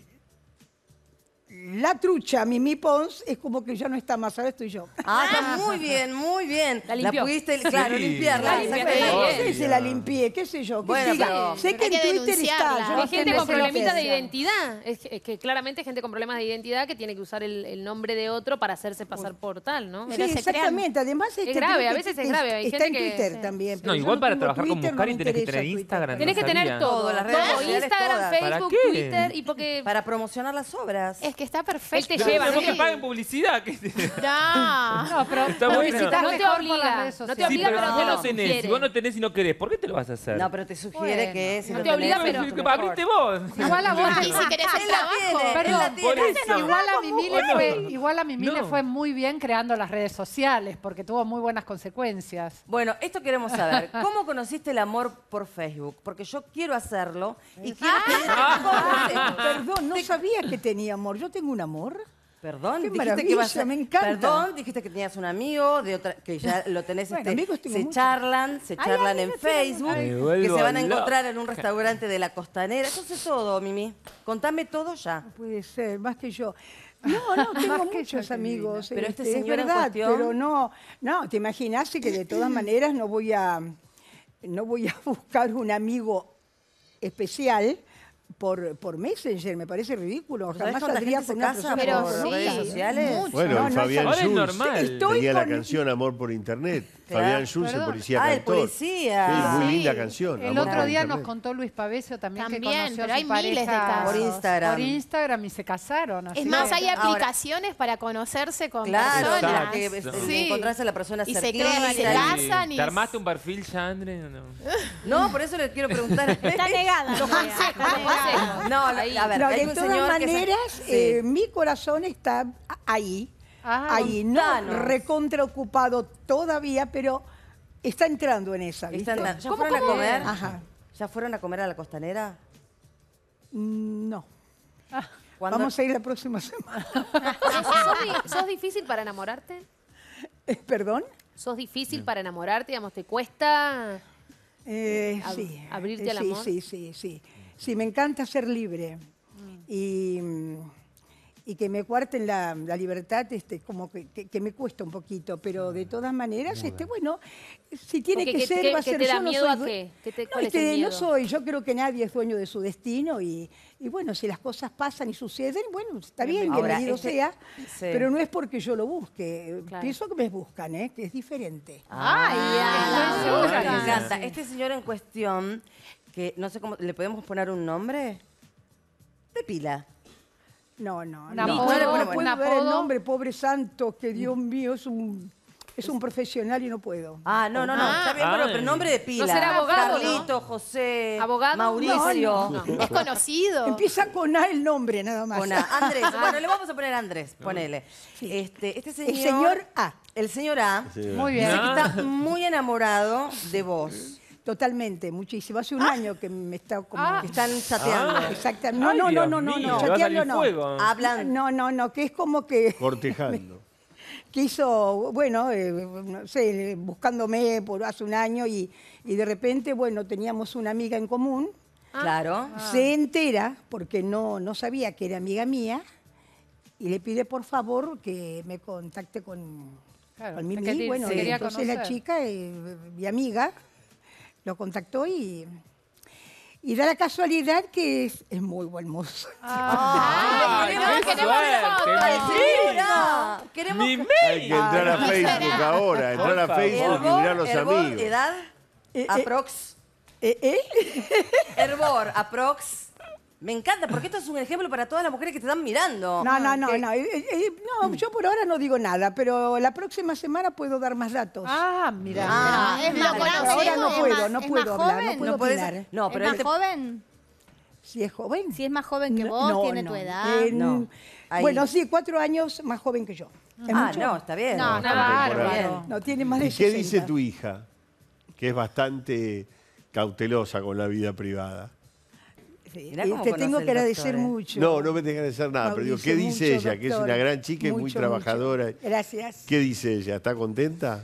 la trucha Mimi Pons es como que ya no está más, ahora estoy yo. Ah, está muy bien, muy bien. La limpió. pudiste, claro, Sí. limpiarla. La limpiaste exactamente. bien. No sé si la limpié, qué sé yo. Bueno, sé, pero- sé que Hay en que Twitter denunciarla. está. Yo no Hay gente tengo con problemitas de certeza. identidad. Es que claramente hay gente con problemas de identidad que tiene que usar el nombre de otro para hacerse pasar por tal, ¿no? Sí, Pero se exactamente. Además, Es grave, creo a que veces es grave. Hay está gente en que- Twitter sí. también. pero No, yo igual para tengo trabajar con Twitter, Muscari no me tenés que interesa tener Twitter. Instagram. Tenés que no tener sabía. todo, Las redes todo, sociales Instagram, todas. ¿Para Facebook, qué? Twitter, y porque Para promocionar las obras. Es que está él perfecto. te lleva, Tenemos ¿no? que paguen publicidad. ¿qué? No. No, pero Está bueno. publicitar No te mejor por obliga, las redes no te sociales. Sí, obliga, pero pero si te vos lo no tenés, sugiere. si vos no tenés y no querés, ¿por qué te lo vas a hacer? No, pero te sugiere Bueno, que si no lo te obliga, tenés, pero- mucho que mejor. abriste vos. Igual a vos Y si querés el Él la trabajo. tiene, él la Perdón, tiene. por eso. Igual a Mimi le No. fue muy bien creando las redes sociales porque tuvo muy buenas consecuencias. Bueno, esto queremos saber. ¿Cómo conociste el amor por Facebook? Porque yo quiero hacerlo y quiero Perdón, no sabía que tenía amor. Yo tengo un amor. Perdón, Qué dijiste que ibas a... maravilla, me encanta. Perdón, dijiste que tenías un amigo, de otra, que ya lo tenés, Bueno, amigos tengo se muchos. charlan en Facebook, Me que vuelvo se van a loca. encontrar en un restaurante de la Costanera. Eso es todo, Mimi. Contame todo ya. No puede ser, más que yo. No, tengo Más que muchos yo, amigos. Pero este es señor en verdad, cuestión- pero no, te imaginas que de todas maneras no voy a buscar un amigo especial por Messenger, me parece ridículo. ¿Sabés Jamás cuánta saldría gente con se una casa persona por por redes sociales? Bueno, No, el no, Fabián ahora es Schulz normal. Estoy tenía la con- canción Amor por Internet. Claro. Fabián Schulz, el Perdón. policía Ah, el cantor. policía. Sí, muy Sí. linda canción. El Amor otro por día nos Internet. contó Luis Pavesio también, que También, conoció pero a hay su miles de pareja casos. Por Instagram. por Instagram y se casaron. así Es más, que- hay aplicaciones para conocerse con Claro, personas. que Sí. encontrarse a la persona Y se cerquita. crean, se casan y... ¿Te armaste un perfil ya, André? No. No, por eso le quiero preguntar. Está negada. Los Andrea, consejos, está negada. No, a ver, No, hay de un todas señor que maneras, sí. mi corazón está ahí. Ah, Ahí, no contanos. recontraocupado todavía, pero está entrando en esa, ¿viste? ¿Ya fueron a comer? Ajá. ¿Ya fueron a comer a la costanera? No. ¿Cuándo? Vamos a ir la próxima semana. ¿Sos difícil para enamorarte? ¿Perdón? ¿Sos difícil para enamorarte? Digamos, ¿te cuesta Sí. abrirte al amor? Sí. Sí, me encanta ser libre. Y que me cuarten la libertad, como que me cuesta un poquito, pero de todas maneras, bueno, si tiene Porque que ser, va a ser. ¿te da Yo no miedo soy a due- qué? No, ¿Cuál es el miedo? no soy, yo creo que nadie es dueño de su destino y bueno, si las cosas pasan y suceden, bueno, está bien, Ahora, bienvenido sea, sí. pero no es porque yo lo busque, Claro. pienso que me buscan, que es diferente. Estoy segura que me sí. encanta. Este señor en cuestión, que no sé cómo, ¿le podemos poner un nombre? De pila. No, Un no apodo, le un puedo dar el apodo. nombre, pobre santo, que Dios mío, es un profesional y no puedo. Ah, no, está bien, pero nombre de pila. No será abogado, ¿no? Carlito, José, ¿Abogado? Mauricio. No. Es conocido. Empieza con A el nombre, nada más. Con A. Andrés, bueno, le vamos a poner Andrés, ponele. Este señor, El señor A. El señor A. Muy bien. Dice que está muy enamorado de vos. Totalmente, muchísimo. Hace un año que me está como... Están chateando. Exactamente. Ay, No, Dios no, mío, chateando va a salir no. fuego. Hablan. No, que es como que Cortejando. hizo, bueno, no sé, buscándome por hace un año y de repente, bueno, teníamos una amiga en común. Claro. Se entera, porque no sabía que era amiga mía, y le pide por favor que me contacte con Claro, Mimi. que Bueno, se quería entonces la conocer. chica, mi amiga, lo contactó y da la casualidad que es muy buen mozo. Ay, qué queremos suerte, fotos. ¡Ay, Mimi. señora! Queremos... Hay que entrar a Facebook ahora, entrar a Facebook y mirar los Herbor, amigos. ¿edad? Aprox. Herbor, aprox. Me encanta, porque esto es un ejemplo para todas las mujeres que te están mirando. No, yo por ahora no digo nada, pero la próxima semana puedo dar más datos. Ah, mira. Es más Pero grande. ahora no es puedo, más- no es puedo más hablar, no joven. puedo No podés- opinar. No, ¿Es pero más él te- joven? Si es joven. Si es más joven que vos, No, tiene no. tu edad. No. Ahí. Bueno, sí, 4 años más joven que yo. ¿Es Ah, mucho? no, está bien. No, Está bárbaro. No, tiene más de ¿Y qué 60. dice tu hija? Que es bastante cautelosa con la vida privada. Sí, Mirá cómo te conoce tengo el que agradecer doctor, mucho. No me tengas que decir nada, pero digo, ¿qué Mauricio, dice mucho, ella? Que es doctor. una gran chica y muy Mucho, trabajadora. mucho. Gracias. ¿Qué dice ella? ¿Está contenta?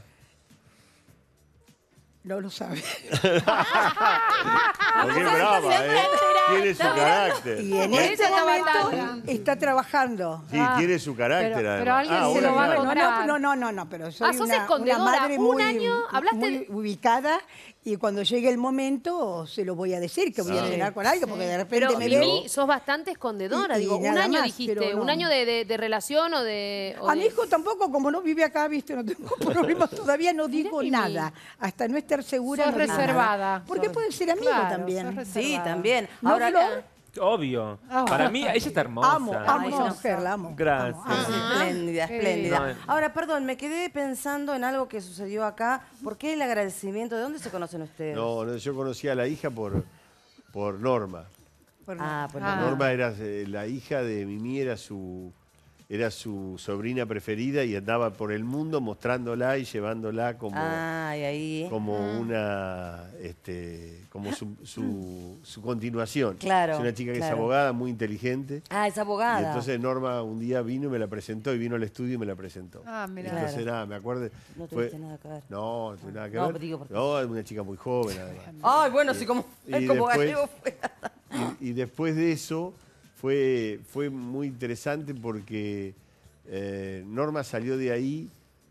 No lo sabe. Porque es brava, ¿eh? Tiene su carácter. Y en Por este eso está momento batalla. está trabajando. Sí, tiene su carácter, pero además. alguien se ahora lo va a claro. cobrar. No, pero soy sos una escondedora. madre Un muy, año, hablaste muy de- ubicada y cuando llegue el momento se lo voy a decir que voy a cenar con alguien porque de repente Pero me Mimi, veo... sos bastante escondedora. Y Digo, un nada año más, dijiste, pero no. un año de relación o de... o A mi de- hijo tampoco, como no vive acá, viste, no tengo problemas, todavía no digo Mimi. nada. Hasta no estar segura. Sos no digo reservada. nada. Porque puede ser amigo Claro, también. sos Sí, reservada. también. ¿No, Ahora, Flor? Obvio. Ah. Para mí, ella está hermosa. Amo Ay, a no. esa mujer, la amo. Gracias. Amo, amo. espléndida, espléndida. No, Ahora, perdón, me quedé pensando en algo que sucedió acá. ¿Por qué el agradecimiento? ¿De dónde se conocen ustedes? No, yo conocí a la hija por Norma. Ah, pues Norma era la hija de Mimi, era su sobrina preferida y andaba por el mundo mostrándola y llevándola como, Ah, y ahí. como una como su continuación. Claro, Es una chica que claro. es abogada, muy inteligente. Ah, es abogada. Y entonces Norma un día vino y me la presentó y vino al estudio y me la presentó. Ah, mira. Entonces Claro. nada, me acuerdo. No fue- tuviste nada que ver. No, no tuve nada que No, ver. digo porque- No, es una chica muy joven además. Ay, bueno, sí, como, Y como después- gallego fue. Y después de eso fue muy interesante porque Norma salió de ahí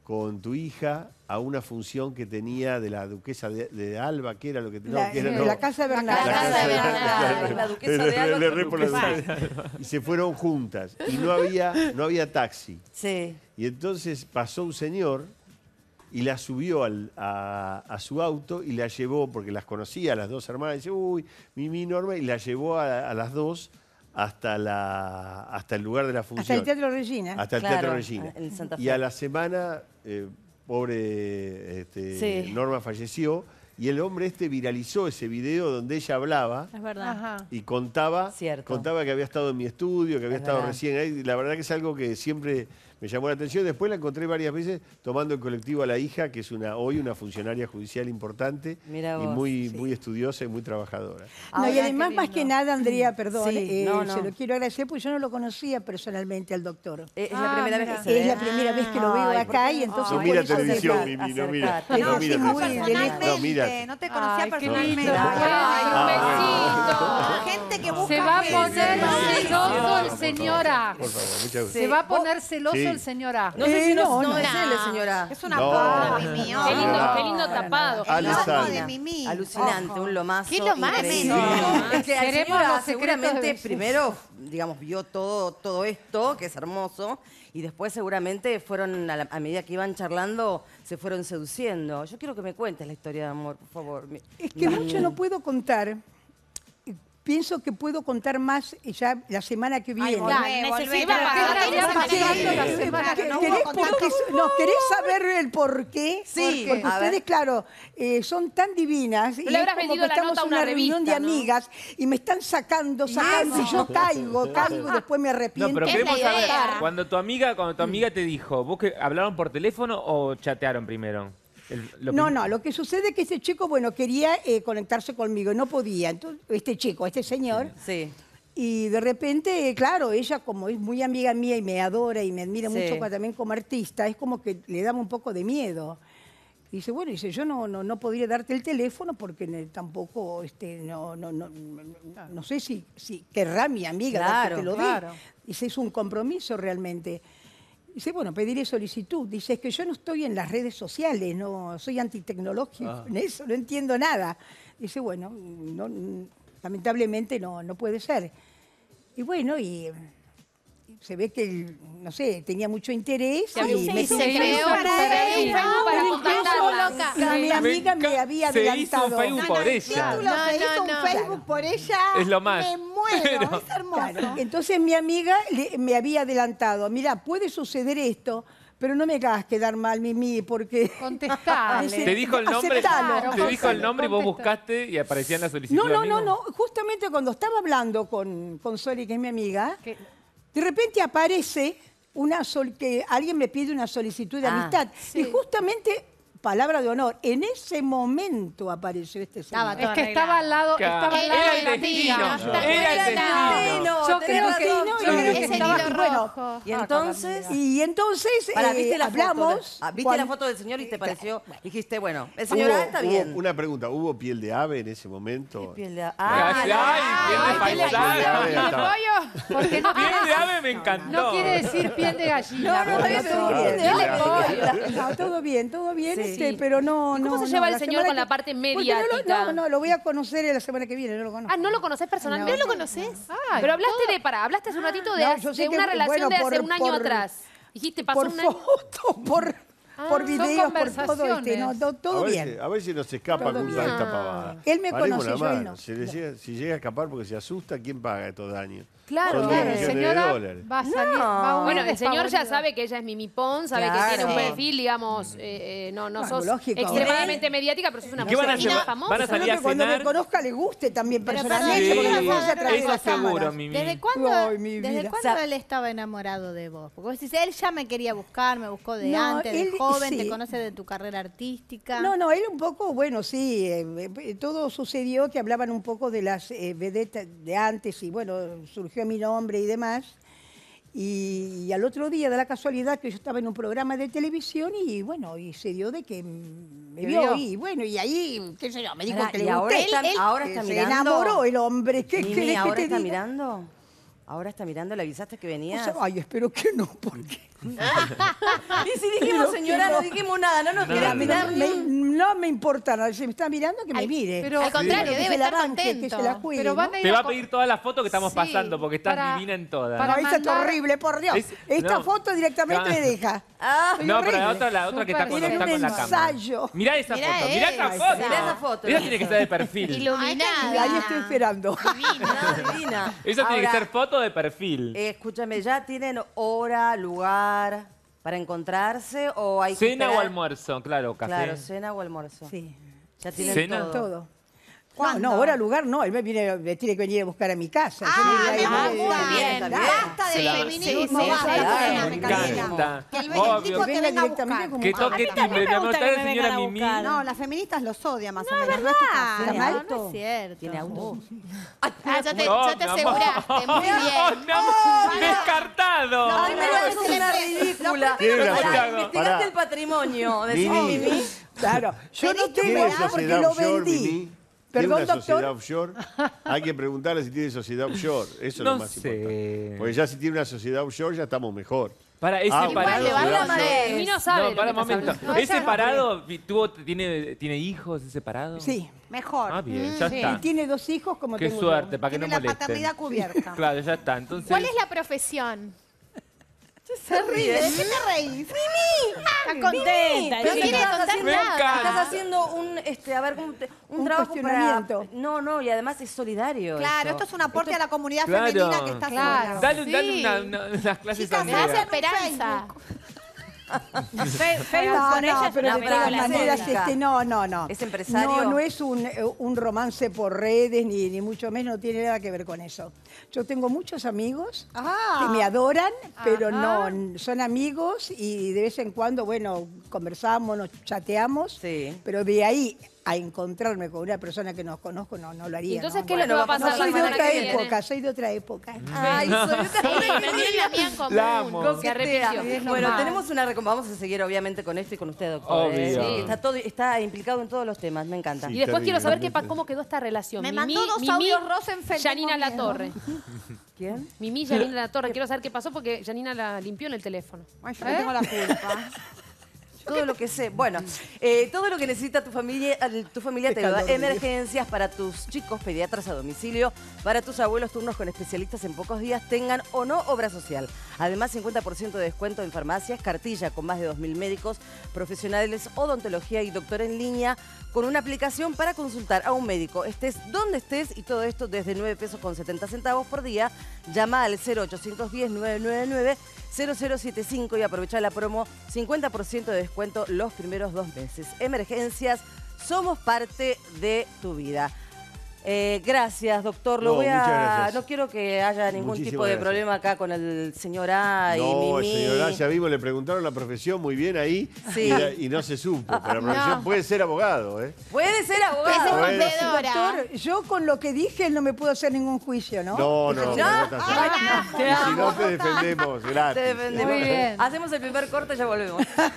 con tu hija a una función que tenía de la duquesa de Alba, que era lo que tenía. La Casa de Bernal. La duquesa de Alba. Y se fueron juntas. Y no había taxi. Sí. Y entonces pasó un señor y la subió a su auto y la llevó, porque las conocía a las dos hermanas, y dice, uy, Mimi, Norma, y la llevó a las dos hasta el lugar de la función. Hasta el Teatro Regina. Hasta el Teatro Regina. En Santa Fe. Y a la semana, pobre Norma falleció, y el hombre viralizó ese video donde ella hablaba. Es verdad. Y contaba que había estado en mi estudio, que había estado recién ahí. La verdad que es algo que siempre me llamó la atención. Después la encontré varias veces tomando el colectivo a la hija, que es hoy una funcionaria judicial importante y muy estudiosa y muy trabajadora. No, y además, más que nada, Andrea, perdón, Sí, se lo quiero agradecer porque yo no lo conocía personalmente al doctor. Es la primera vez que se ve. Es la primera vez que lo veo acá y entonces... No mira televisión, Mimi, no mira. No, sí, No personalmente, no te conocía personalmente. Ay, Gente que busca Se va a poner celoso el Por señor A. favor, muchas gracias. Se va a poner celoso Sí. el señor A. No sé si no es él, No. señora. Es una No. pobre, Mimi. Qué lindo tapado. Ale El ojo Sal. de Mimi. Alucinante, un lomazo. ¿Qué lomazo? increíble. Sí. Es que la Queremos señora los secretos seguramente de- primero, digamos, vio todo esto, que es hermoso, y después seguramente fueron, a medida que iban charlando, se fueron seduciendo. Yo quiero que me cuentes la historia de amor, por favor. Es que mucho no puedo contar. Pienso que puedo contar más ya la semana que viene. ¿Querés saber el por qué? Sí, Porque a ver. ustedes, claro, son tan divinas. Y le habrás es como vendido que la estamos nota a en una una reunión de revista, ¿no? amigas y me están sacando, y yo caigo, y después me arrepiento. No, pero Es la queremos saber, idea. cuando tu amiga te dijo, ¿vos que hablaron por teléfono o chatearon primero? No, lo que sucede es que este chico, bueno, quería conectarse conmigo, no podía. Entonces, este señor, Sí. y de repente, claro, ella como es muy amiga mía y me adora y me admira Sí. mucho también como artista, es como que le daba un poco de miedo. Y dice, bueno, yo no podría darte el teléfono porque tampoco, no sé si querrá mi amiga dar que te lo dé. Dice, es un compromiso realmente. Dice, bueno, pediré solicitud. Dice, es que yo no estoy en las redes sociales, no soy antitecnológico en eso, no entiendo nada. Dice, bueno, lamentablemente no puede ser. Y bueno, y se ve que, no sé, tenía mucho interés. Mi amiga me había adelantado. Se hizo un Facebook por ella. Se hizo un Facebook por ella. Es lo más. Me muero, es hermoso. Entonces mi amiga me había adelantado, mira, puede suceder esto, pero no me hagas quedar mal, Mimi, porque... Contestale. Te dijo el nombre, Aceptalo. te dijo el nombre y vos buscaste y aparecía en la solicitud. No. Justamente cuando estaba hablando con Soli, que es mi amiga, de repente aparece que alguien me pide una solicitud de amistad. Y justamente, palabra de honor, en ese momento apareció este señor. Es que estaba al lado, Era el destino. Era el destino. Yo creo que estaba rojo. Y entonces ¿viste la hablamos. foto? ¿Viste la foto del señor y te pareció? Dijiste, bueno, el señor A está bien. Una pregunta, ¿hubo piel de ave en ese momento? Piel de ave. Piel de paisano. Porque no Piel de ave me encantó. No quiere decir piel de gallina. Todo bien, Sí. pero no... ¿Y cómo se lleva el señor con la parte mediática? No, lo voy a conocer la semana que viene, no lo conozco. Ah, ¿no lo conoces personalmente? ¿No lo conoces? Pero hablaste hace un ratito de, yo sé de que, una relación bueno, de hace un año por- atrás. Dijiste, pasó Por un año. foto, por videos, por todo conversaciones. todo bien. A ver si nos escapa Todo culpa de bien. esta pavada. Él me Paremos conoce, la yo él mano. no. Si llega a escapar porque se asusta, ¿quién paga estos daños? Claro, Son claro. 10 millones de dólares. Va a salir. Va a huir Bueno, el señor ya despavorido. sabe que ella es Mimi Pons, sabe Claro. que tiene un perfil, digamos, no sos lógico. extremadamente mediática, pero sos una ¿Qué van a persona hacer? famosa. ¿Van a Espero salir a que cuando me cenar? conozca le guste también Pero personalmente, Sí, porque no puedo hacer atrás de eso las seguro, cámaras. Mimi. ¿Desde cuándo, Ay, mi vida. él estaba enamorado de vos? Porque vos decís, él ya me quería buscar, me buscó de No, antes, de él- joven, sí. te conoce de tu carrera artística. No, él un poco, bueno, sí, todo sucedió que hablaban un poco de las vedetas de antes y bueno, surgió mi nombre y demás. Y al otro día da la casualidad que yo estaba en un programa de televisión y bueno, y se dio de que me ¿Te vio vio? y bueno, y ahí, qué sé yo, me dijo Pará, que ¿y le ahora gusté. está- ahora está se mirando? enamoró el hombre. ¿Qué Mimi, querés que ¿ahora te está diga? mirando? Ahora está mirando, ¿le avisaste que venías? O sea, ay, espero que no, porque... Y si dijimos, señora, no dijimos nada, no nos quiere mirar No me importa nada, si me está mirando, que me mire. Pero al contrario, debe estar contento. Que se la cuide, Pero van ¿no? a ir Te va a pedir todas las fotos que estamos Sí, pasando, porque estás para- divina en todas. No, esa es horrible, por Dios. Esta no. foto directamente me deja. Soy No, pero horrible. la otra que está con, Tiene está un con la cámara. ensayo. Mirá esa Mirá foto, mirá esa foto. Mirá esa foto. Esa tiene que ser de perfil. iluminada. Ahí estoy esperando. Divina. Esa tiene que Ahora, ser foto de perfil. Escúchame, ¿ya tienen hora, lugar para encontrarse o hay que ¿Cena o esperar? almuerzo? Claro, café. Claro, cena o almuerzo. Sí. Ya tienen ¿Cena? todo. No, ahora lugar no, él me tiene que venir a buscar a mi casa. Yo me voy a ir a- muy bien. Basta de Claro. feminismo, Sí, basta de claro, feminismo, me Karina. encanta. Que el Obvio. tipo te Venga venga a directamente buscar. como- Que toque timbre, mi amor, está la señora Mimi. No, las feministas los odian más o menos. verdad. No es tu caso. ¿Está mal? No es cierto. ¿Tiene auto? Ya te No, aseguraste. Muy No, bien. mi amor, descartado. Primero es una ridícula. Tiene una Pará, sociedad- investigaste pará. el patrimonio. Decime, Mimi. Mimi. Claro, yo no ¿Tiene tengo nada porque sociedad lo offshore, vendí. Mimi? Perdón, ¿Tiene una sociedad doctor. offshore? Hay que preguntarle si tiene sociedad offshore. Eso es No lo más sé. importante. Porque ya si tiene una sociedad offshore ya estamos mejor. Para ese Ah, parado. le va a sociedad dar offshore. Mimi no sabe. No, lo para que un estás momento. hablando. ¿Es separado? ¿Tiene hijos? ¿Es separado? Sí. Mejor. Ah, bien, ya está. Y tiene 2 hijos como Qué tengo suerte, yo. para que Tiene no la molesten. paternidad cubierta. Claro, ya está. Entonces, ¿Cuál es la profesión? Se ríe. ¿De qué te reís? Está contenta. Pero no ¿qué quiere estás contar haciendo? nada. Estás haciendo un, a ver, un Un trabajo cuestionamiento. para... No, y además es solidario. Claro, esto es un aporte a la comunidad Claro. femenina que está Claro. sola. dale unas clases Chicas, a me Más Nera. esperanza. No, con ella pero no, de pero todas la maneras, cédula. no. ¿Es empresario? No es un romance por redes, ni mucho menos, no tiene nada que ver con eso. Yo tengo muchos amigos que me adoran, pero no, son amigos y de vez en cuando, bueno, conversamos, nos chateamos, Sí. pero de ahí a encontrarme con una persona que no conozco, no lo haría. Entonces, no. ¿qué es lo que va a pasar No, la soy de semana otra que viene? época, soy de otra época. Ay, soy Sí, pero tienen la mía en común. La amo. Se arrepintió. Bueno, normal. tenemos una vamos a seguir obviamente con esto y con usted, doctor. Obvio. Sí. Está implicado en todos los temas, me encanta. Y después quiero saber terrible. cómo quedó esta relación. Me Mimi, mandó 2 audios Rosenfeld. Janina tengo Latorre. ¿Quién? Mimi, Janina Latorre. Quiero saber qué pasó porque Janina la limpió en el teléfono. Ay, yo no tengo la culpa. Todo lo que sé. Bueno, todo lo que necesita tu familia te ayuda. Emergencias para tus chicos, pediatras a domicilio, para tus abuelos, turnos con especialistas en pocos días, tengan o no obra social. Además, 50% de descuento en farmacias, cartilla con más de 2.000 médicos, profesionales, odontología y doctor en línea, con una aplicación para consultar a un médico. Estés donde estés y todo esto desde 9 pesos con 70 centavos por día. Llama al 0810-999 0075 y aprovecha la promo 50% de descuento los primeros 2 meses. Emergencias, somos parte de tu vida. Gracias, doctor. Muchas gracias. No quiero que haya ningún Muchísimas tipo de gracias. problema acá con el señor A y No, Mimi. señora, ya vimos, le preguntaron la profesión muy bien ahí Sí. y no se supo. Pero la profesión No. puede ser abogado, ¿eh? Puede ser abogado. Esa es Bueno. vendedora. Doctor, yo con lo que dije no me puedo hacer ningún juicio, ¿no? No, no, no tan serio. Y si no te defendemos, gratis. Te defendemos. Muy bien. Hacemos el primer corte y ya volvemos.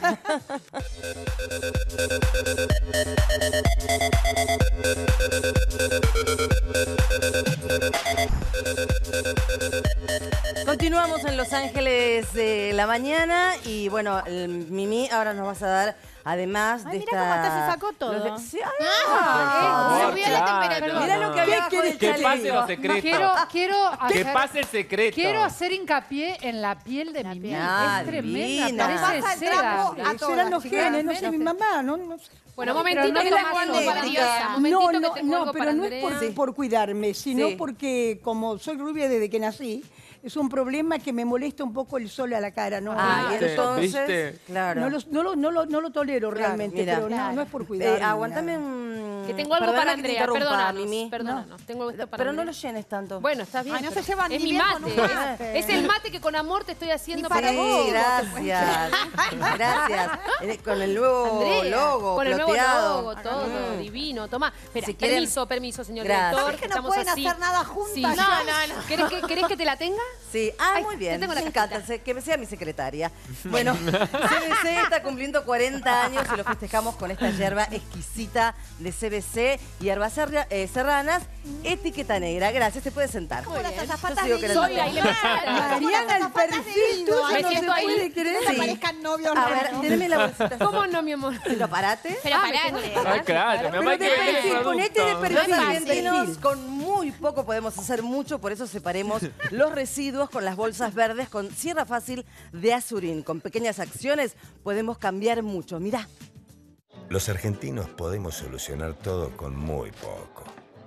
Continuamos en Los Ángeles de la mañana y bueno, Mimi, ahora nos vas a dar, además de Ay, esta... mirá cómo hasta se sacó todo. Sí, Se subió la temperatura. Mirá lo que había bajo del Que pase chaleco. los secretos. Quiero Que hacer, pase el secreto. quiero hacer hincapié en la piel de Mimi. Ah, Es tremenda, divina. parece Pasa el seda. trapo a Esos todas, eran los chicas. genes, no sé, mi mamá, no sé. Bueno, No, momentito pero que no te es la pongo genética. para Andrea. No, Momentito que no, te pongo no, para pero no es Andrea. por cuidarme, sino Sí. porque como soy rubia desde que nací, es un problema que me molesta un poco el sol a la cara, ¿no? Ah, y ¿Viste? entonces, ¿Viste? claro. No lo tolero Claro, realmente, mira. pero no es por cuidarme. Aguantame Que tengo algo perdona para que te Andrea, interrumpa, perdónanos, Mimi. perdónanos. Tengo esto para Pero no lo Andrea. llenes tanto. Bueno, está bien. Ay, no se pero llevan es ni mi bien con mate. un mate. Es el mate que con amor te estoy haciendo Ni para para vos. vos. Sí, gracias. Gracias. Con el nuevo Andrea, logo, con el nuevo plateado. logo, todo divino. Tomá, espera, Si quieren- permiso, señor Gracias. director. ¿Sabes que no estamos pueden así. hacer nada juntas? Sí. No. ¿Querés que te la tenga? Sí, Ay, muy te bien, tengo la me encanta, que me sea mi secretaria. Bueno, CBC está cumpliendo 40 años y lo festejamos con esta yerba exquisita de CBC. CBC, hierbas serranas, etiqueta negra. Gracias, te puedes sentar. Como las azafatas Yo sigo de queriendo. Soy la Mariana, el perfil, no Me se siento ahí. puede creer. No parezcan novios. A ver, teneme la bolsita. ¿Cómo no, mi amor? Pero parate. Pero parate. Claro, mi mamá hay que ver el perfil, producto. ponete de Los perfil. argentinos con muy poco podemos hacer mucho, por eso separemos los residuos con las bolsas verdes con Sierra Fácil de Azurín. Con pequeñas acciones podemos cambiar mucho. Mirá. Los argentinos podemos solucionar todo con muy poco.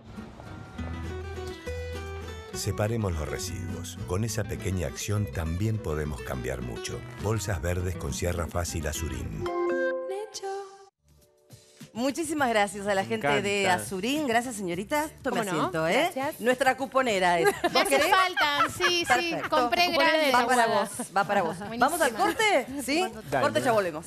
Separemos los residuos. Con esa pequeña acción también podemos cambiar mucho. Bolsas verdes con Sierra Fácil Azurín. Muchísimas gracias a la gente de encanta. Azurín. Gracias, señoritas. Tome ¿Cómo no? asiento, ¿eh? Gracias. Nuestra cuponera es. Me ¿Vos hace querés? falta, sí, Perfecto. compré Cuponera de grande. Va para Aguada. vos, va para vos. ¿Vamos al corte? ¿Sí? Dale. Corte, ya volvemos.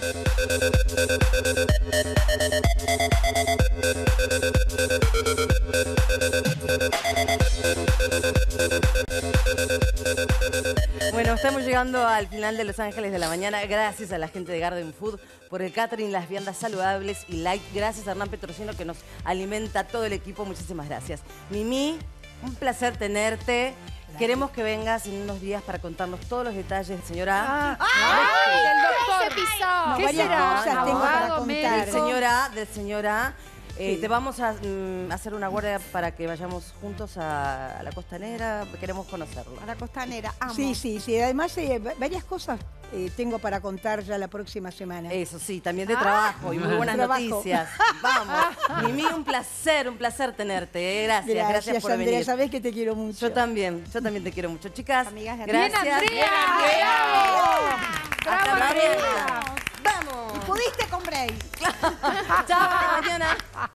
Bueno, estamos llegando al final de Los Ángeles de la Mañana. Gracias a la gente de Garden Food por el catering, las viandas saludables y light. Gracias a Hernán Petrosino que nos alimenta todo el equipo. Muchísimas gracias. Mimi, un placer tenerte. Queremos que vengas en unos días para contarnos todos los detalles, señora. Del doctor. No, ¿Qué varias será? cosas tengo para Abogado, contar. médico. Del señora. Te vamos a hacer una guardia para que vayamos juntos a la Costanera. Queremos conocerlo. A la Costanera, amo. Sí. Además, varias cosas tengo para contar ya la próxima semana. Eso sí, también de trabajo y muy buenas Trabajo. noticias. Vamos. Mimi, un placer tenerte. Gracias por Andrea, venir. sabés que te quiero mucho. Yo también te quiero mucho. Chicas, Amigas, gracias. Bien, Andrea. Hasta Bravo, mañana. Andrea. Vamos. Y pudiste con Bray. Chao, hasta mañana.